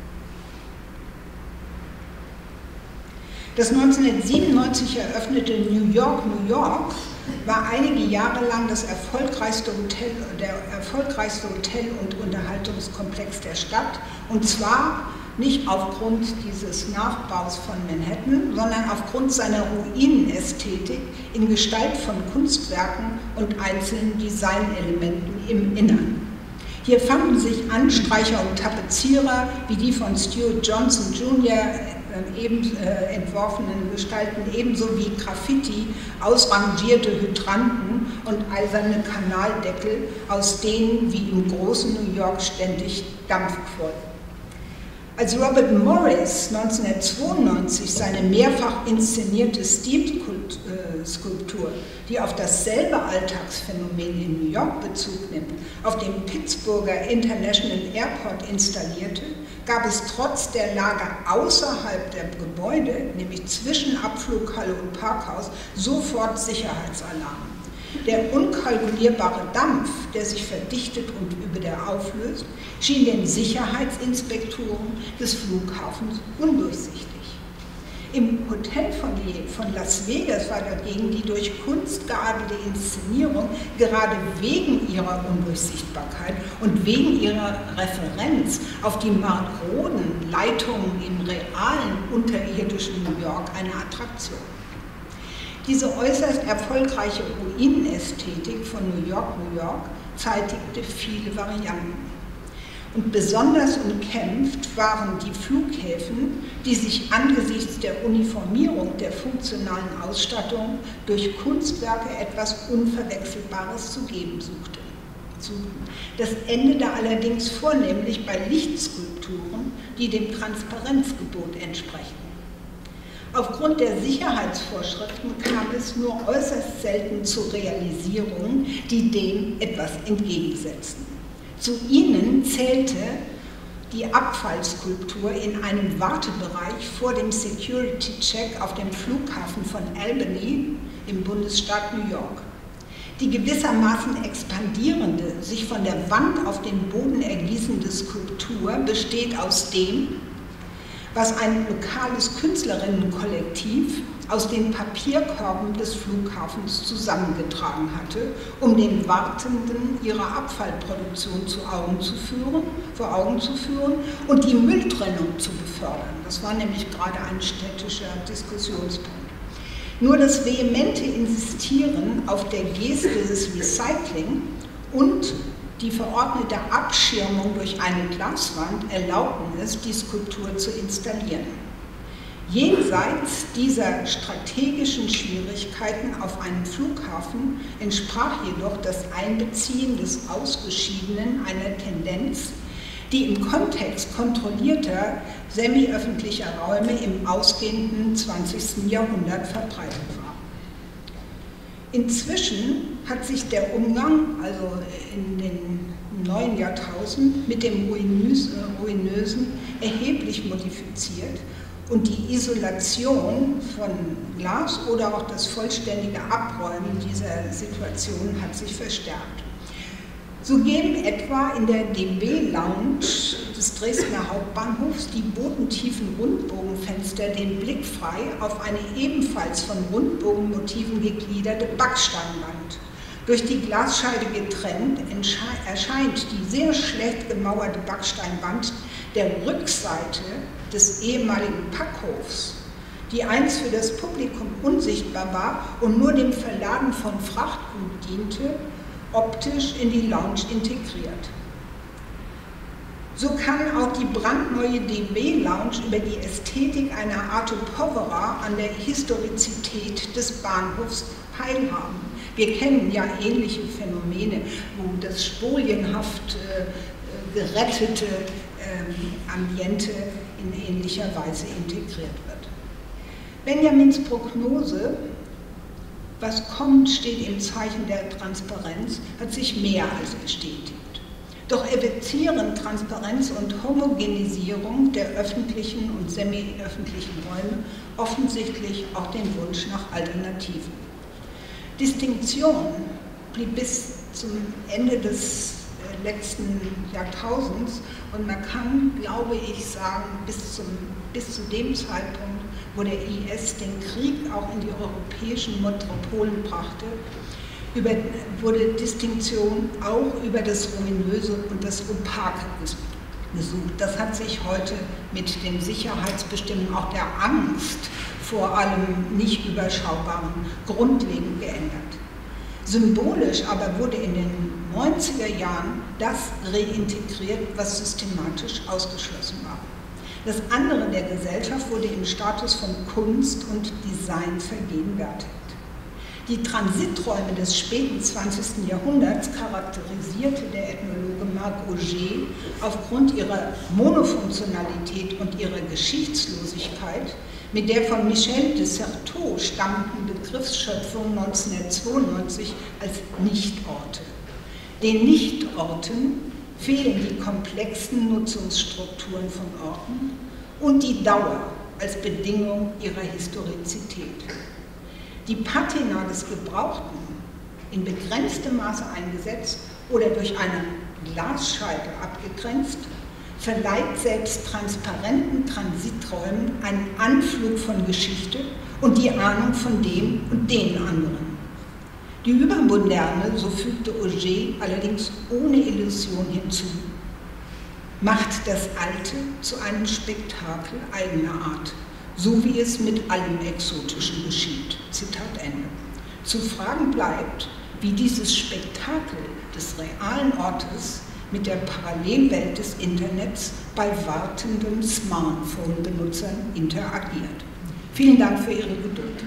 [SPEAKER 2] Das neunzehnhundertsiebenundneunzig eröffnete New York, New York war einige Jahre lang das erfolgreichste Hotel, der erfolgreichste Hotel- und Unterhaltungskomplex der Stadt, und zwar nicht aufgrund dieses Nachbaus von Manhattan, sondern aufgrund seiner Ruinenästhetik in Gestalt von Kunstwerken und einzelnen Designelementen im Innern. Hier fanden sich Anstreicher und Tapezierer wie die von Stuart Johnson Junior äh, eben, äh, entworfenen Gestalten ebenso wie Graffiti ausrangierte Hydranten und eiserne Kanaldeckel, aus denen wie im großen New York ständig Dampf quoll. Als Robert Morris neunzehnhundertzweiundneunzig seine mehrfach inszenierte Stilskulptur, die auf dasselbe Alltagsphänomen in New York Bezug nimmt, auf dem Pittsburgher International Airport installierte, gab es trotz der Lage außerhalb der Gebäude, nämlich zwischen Abflughalle und Parkhaus, sofort Sicherheitsalarm. Der unkalkulierbare Dampf, der sich verdichtet und wieder auflöst, schien den Sicherheitsinspektoren des Flughafens undurchsichtig. Im Hotelfoyer von Las Vegas war dagegen die durch Kunst geadelte Inszenierung gerade wegen ihrer Undurchsichtbarkeit und wegen ihrer Referenz auf die maroden Leitungen im realen unterirdischen New York eine Attraktion. Diese äußerst erfolgreiche Ruinenästhetik von New York, New York zeitigte viele Varianten. Und besonders umkämpft waren die Flughäfen, die sich angesichts der Uniformierung der funktionalen Ausstattung durch Kunstwerke etwas Unverwechselbares zu geben suchten. Das endete allerdings vornehmlich bei Lichtskulpturen, die dem Transparenzgebot entsprechen. Aufgrund der Sicherheitsvorschriften kam es nur äußerst selten zu Realisierungen, die dem etwas entgegensetzten. Zu ihnen zählte die Abfallskulptur in einem Wartebereich vor dem Security-Check auf dem Flughafen von Albany im Bundesstaat New York. Die gewissermaßen expandierende, sich von der Wand auf den Boden ergießende Skulptur besteht aus dem, was ein lokales Künstlerinnenkollektiv aus den Papierkörben des Flughafens zusammengetragen hatte, um den Wartenden ihre Abfallproduktion zu Augen zu führen, vor Augen zu führen und die Mülltrennung zu befördern. Das war nämlich gerade ein städtischer Diskussionspunkt. Nur das vehemente Insistieren auf der Geste des Recycling und die verordnete Abschirmung durch eine Glaswand erlaubten es, die Skulptur zu installieren. Jenseits dieser strategischen Schwierigkeiten auf einem Flughafen entsprach jedoch das Einbeziehen des Ausgeschiedenen einer Tendenz, die im Kontext kontrollierter semi-öffentlicher Räume im ausgehenden zwanzigsten Jahrhundert verbreitet war. Inzwischen hat sich der Umgang, also in den neuen Jahrtausend, mit dem Ruinösen erheblich modifiziert und die Isolation von Glas oder auch das vollständige Abräumen dieser Situation hat sich verstärkt. So geben etwa in der D B Lounge des Dresdner Hauptbahnhofs die bodentiefen Rundbogenfenster den Blick frei auf eine ebenfalls von Rundbogenmotiven gegliederte Backsteinwand. Durch die Glasscheibe getrennt erscheint die sehr schlecht gemauerte Backsteinwand der Rückseite des ehemaligen Packhofs, die einst für das Publikum unsichtbar war und nur dem Verladen von Frachtgut diente, optisch in die Lounge integriert. So kann auch die brandneue D B Lounge über die Ästhetik einer Arte Povera an der Historizität des Bahnhofs teilhaben. Wir kennen ja ähnliche Phänomene, wo das spolienhaft äh, gerettete äh, Ambiente in ähnlicher Weise integriert wird. Benjamins Prognose, was kommt, steht im Zeichen der Transparenz, hat sich mehr als bestätigt. Doch evozieren Transparenz und Homogenisierung der öffentlichen und semi-öffentlichen Räume offensichtlich auch den Wunsch nach Alternativen. Distinktion blieb bis zum Ende des letzten Jahrtausends und man kann, glaube ich, sagen, bis, zum, bis zu dem Zeitpunkt, wo der I S den Krieg auch in die europäischen Metropolen brachte, über, wurde Distinktion auch über das Ruinöse und das Opake gesucht. Das hat sich heute mit den Sicherheitsbestimmungen, auch der Angst vor allem nicht überschaubaren, grundlegend geändert. Symbolisch aber wurde in den neunziger Jahren das reintegriert, was systematisch ausgeschlossen war. Das andere der Gesellschaft wurde im Status von Kunst und Design vergegenwärtigt. Die Transiträume des späten zwanzigsten Jahrhunderts charakterisierte der Ethnologe Marc Augé aufgrund ihrer Monofunktionalität und ihrer Geschichtslosigkeit mit der von Michel de Certeau stammenden Begriffsschöpfung neunzehnhundertzweiundneunzig als Nichtorte. Den Nichtorten fehlen die komplexen Nutzungsstrukturen von Orten und die Dauer als Bedingung ihrer Historizität. Die Patina des Gebrauchten, in begrenztem Maße eingesetzt oder durch eine Glasscheibe abgegrenzt, verleiht selbst transparenten Transiträumen einen Anflug von Geschichte und die Ahnung von dem und den anderen. Die Übermoderne, so fügte Augé allerdings ohne Illusion hinzu, macht das Alte zu einem Spektakel eigener Art, so wie es mit allem Exotischen geschieht. Zitat Ende. Zu fragen bleibt, wie dieses Spektakel des realen Ortes mit der Parallelwelt des Internets bei wartenden Smartphone-Benutzern interagiert. Vielen Dank für Ihre Geduld.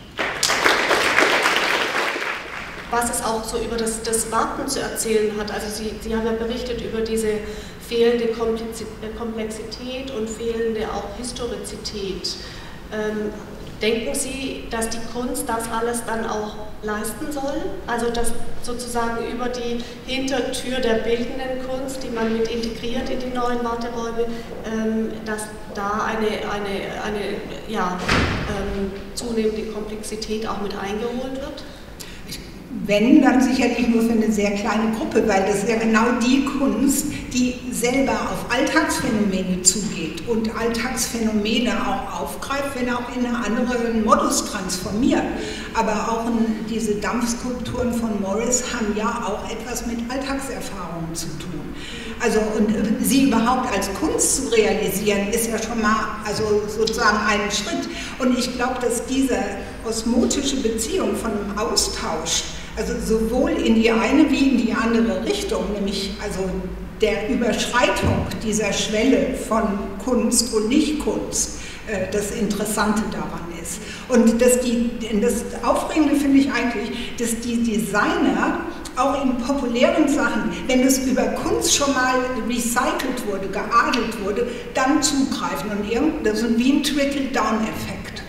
[SPEAKER 1] Was es auch so über das, das Warten zu erzählen hat, also Sie, Sie haben ja berichtet über diese fehlende Komplexität und fehlende auch Historizität. Ähm, denken Sie, dass die Kunst das alles dann auch leisten soll? Also dass sozusagen über die Hintertür der bildenden Kunst, die man mit integriert in die neuen Warteräume, ähm, dass da eine, eine, eine ja, ähm, zunehmende Komplexität auch mit eingeholt wird?
[SPEAKER 2] Wenn, dann sicherlich nur für eine sehr kleine Gruppe, weil das ist ja genau die Kunst, die selber auf Alltagsphänomene zugeht und Alltagsphänomene auch aufgreift, wenn auch in einen anderen Modus transformiert. Aber auch diese Dampfskulpturen von Morris haben ja auch etwas mit Alltagserfahrungen zu tun. Also und sie überhaupt als Kunst zu realisieren, ist ja schon mal also sozusagen ein Schritt. Und ich glaube, dass diese osmotische Beziehung von einem Austausch, also sowohl in die eine wie in die andere Richtung, nämlich also der Überschreitung dieser Schwelle von Kunst und Nicht-Kunst, äh, das Interessante daran ist. Und dass die, das Aufregende finde ich eigentlich, dass die Designer auch in populären Sachen, wenn es über Kunst schon mal recycelt wurde, geadelt wurde, dann zugreifen. Und irgend, das ist wie ein Trickle-Down-Effekt.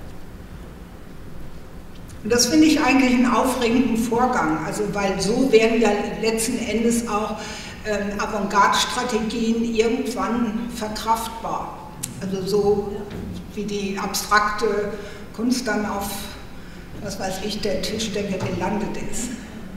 [SPEAKER 2] Und das finde ich eigentlich einen aufregenden Vorgang, also weil so werden ja letzten Endes auch ähm, Avantgarde-Strategien irgendwann verkraftbar. Also so wie die abstrakte Kunst dann auf, was weiß ich, der Tischdecke gelandet ist.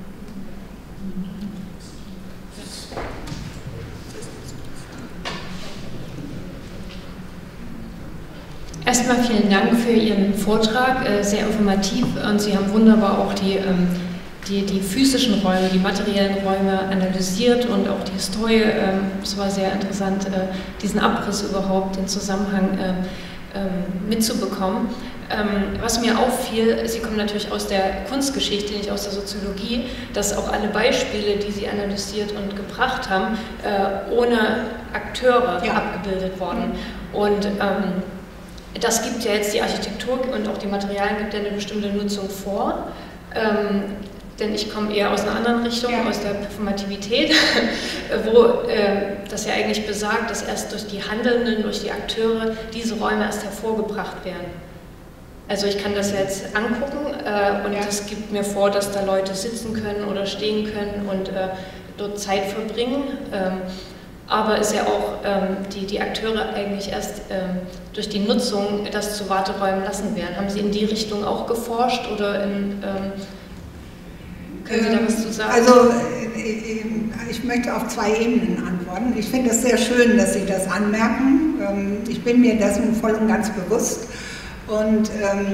[SPEAKER 3] Erstmal vielen Dank für Ihren Vortrag, sehr informativ, und Sie haben wunderbar auch die, die, die physischen Räume, die materiellen Räume analysiert und auch die Historie. Es war sehr interessant, diesen Abriss überhaupt, den Zusammenhang mitzubekommen. Was mir auffiel, Sie kommen natürlich aus der Kunstgeschichte, nicht aus der Soziologie, dass auch alle Beispiele, die Sie analysiert und gebracht haben, ohne Akteure ja. abgebildet wurden. Und ähm, das gibt ja jetzt die Architektur und auch die Materialien gibt ja eine bestimmte Nutzung vor, ähm, denn ich komme eher aus einer anderen Richtung, ja. aus der Performativität, wo äh, das ja eigentlich besagt, dass erst durch die Handelnden, durch die Akteure diese Räume erst hervorgebracht werden. Also ich kann das jetzt angucken äh, und es ja. gibt mir vor, dass da Leute sitzen können oder stehen können und äh, dort Zeit verbringen. Ähm, Aber ist ja auch ähm, die, die Akteure eigentlich erst ähm, durch die Nutzung das zu Warteräumen lassen werden. Haben Sie in die Richtung auch geforscht oder in, ähm, können Sie da was zu sagen?
[SPEAKER 2] Also ich möchte auf zwei Ebenen antworten. Ich finde es sehr schön, dass Sie das anmerken. Ich bin mir dessen voll und ganz bewusst. Und ähm,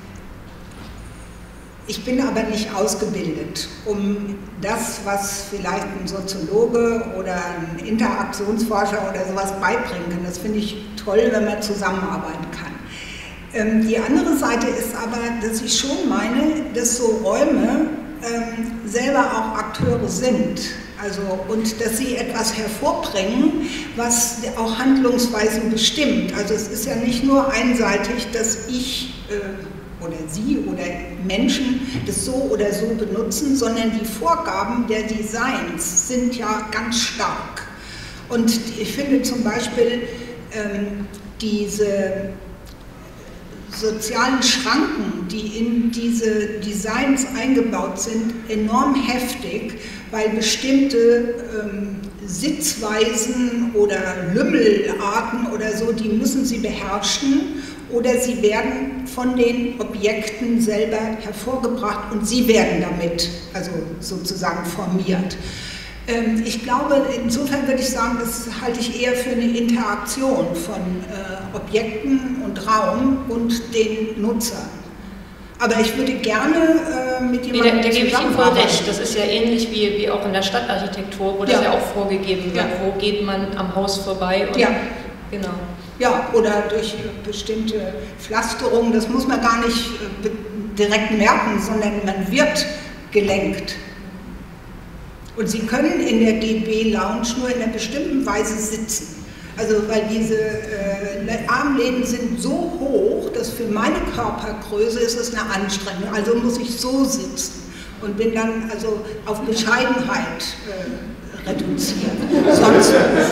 [SPEAKER 2] ich bin aber nicht ausgebildet, um das, was vielleicht ein Soziologe oder ein Interaktionsforscher oder sowas beibringen kann. Das finde ich toll, wenn man zusammenarbeiten kann. Ähm, die andere Seite ist aber, dass ich schon meine, dass so Räume ähm, selber auch Akteure sind. Also, und dass sie etwas hervorbringen, was auch Handlungsweisen bestimmt. Also es ist ja nicht nur einseitig, dass ich äh, oder Sie oder Menschen das so oder so benutzen, sondern die Vorgaben der Designs sind ja ganz stark. Und ich finde zum Beispiel ähm, diese sozialen Schranken, die in diese Designs eingebaut sind, enorm heftig, weil bestimmte ähm, Sitzweisen oder Lümmelarten oder so, die müssen sie beherrschen oder sie werden von den Objekten selber hervorgebracht und sie werden damit also sozusagen formiert. Ähm, ich glaube, insofern würde ich sagen, das halte ich eher für eine Interaktion von äh, Objekten und Raum und den Nutzern. Aber ich würde gerne äh, mit jemandem
[SPEAKER 3] nee, da, da gebe ich Ihnen voll recht. Das ist ja ähnlich wie, wie auch in der Stadtarchitektur, wo das ja, ja auch vorgegeben wird. Ja. Wo geht man am Haus vorbei? Und,
[SPEAKER 2] ja.
[SPEAKER 3] Genau.
[SPEAKER 2] Ja, oder durch bestimmte Pflasterungen. Das muss man gar nicht äh, direkt merken, sondern man wird gelenkt. Und Sie können in der D B-Lounge nur in einer bestimmten Weise sitzen. Also weil diese äh, Armlehnen sind so hoch, dass für meine Körpergröße ist es eine Anstrengung. Also muss ich so sitzen und bin dann also auf Bescheidenheit äh, reduziert. Sonst,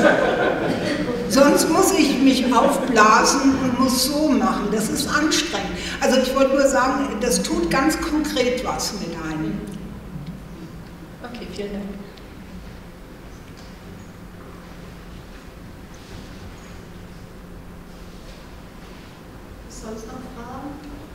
[SPEAKER 2] sonst muss ich mich aufblasen und muss so machen. Das ist anstrengend. Also ich wollte nur sagen, das tut ganz konkret was mit einem.
[SPEAKER 3] Okay, vielen Dank.
[SPEAKER 1] Sonst noch Fragen?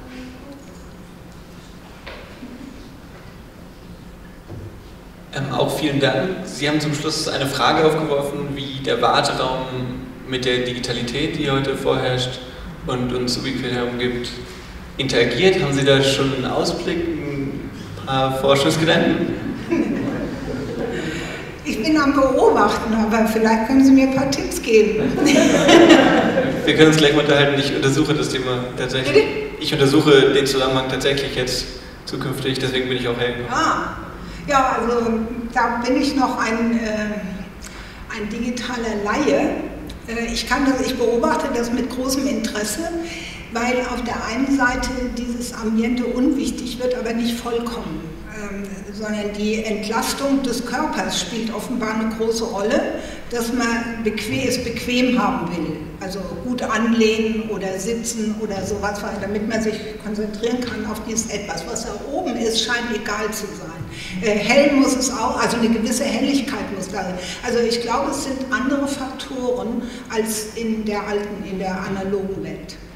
[SPEAKER 4] Ähm, auch vielen Dank. Sie haben zum Schluss eine Frage aufgeworfen, wie der Warteraum mit der Digitalität, die heute vorherrscht und uns ubiquitär umgibt, interagiert. Haben Sie da schon einen Ausblick, ein paar Forschungsgedanken?
[SPEAKER 2] Ich bin am Beobachten, aber vielleicht können Sie mir ein paar Tipps geben.
[SPEAKER 4] Wir können uns gleich mal unterhalten. Ich untersuche das Thema tatsächlich. Ich untersuche den Zusammenhang tatsächlich jetzt zukünftig, deswegen bin ich auch hergekommen.
[SPEAKER 2] Ah, ja, also da bin ich noch ein, äh, ein digitaler Laie. Äh, ich, kann das, ich beobachte das mit großem Interesse, weil auf der einen Seite dieses Ambiente unwichtig wird, aber nicht vollkommen. Ähm, sondern die Entlastung des Körpers spielt offenbar eine große Rolle, dass man bequem, es bequem haben will. Also gut anlehnen oder sitzen oder sowas, damit man sich konzentrieren kann auf dieses Etwas. Was da oben ist, scheint egal zu sein. Äh, hell muss es auch, also eine gewisse Helligkeit muss da sein. Also ich glaube, es sind andere Faktoren als in der alten, in der analogen Welt.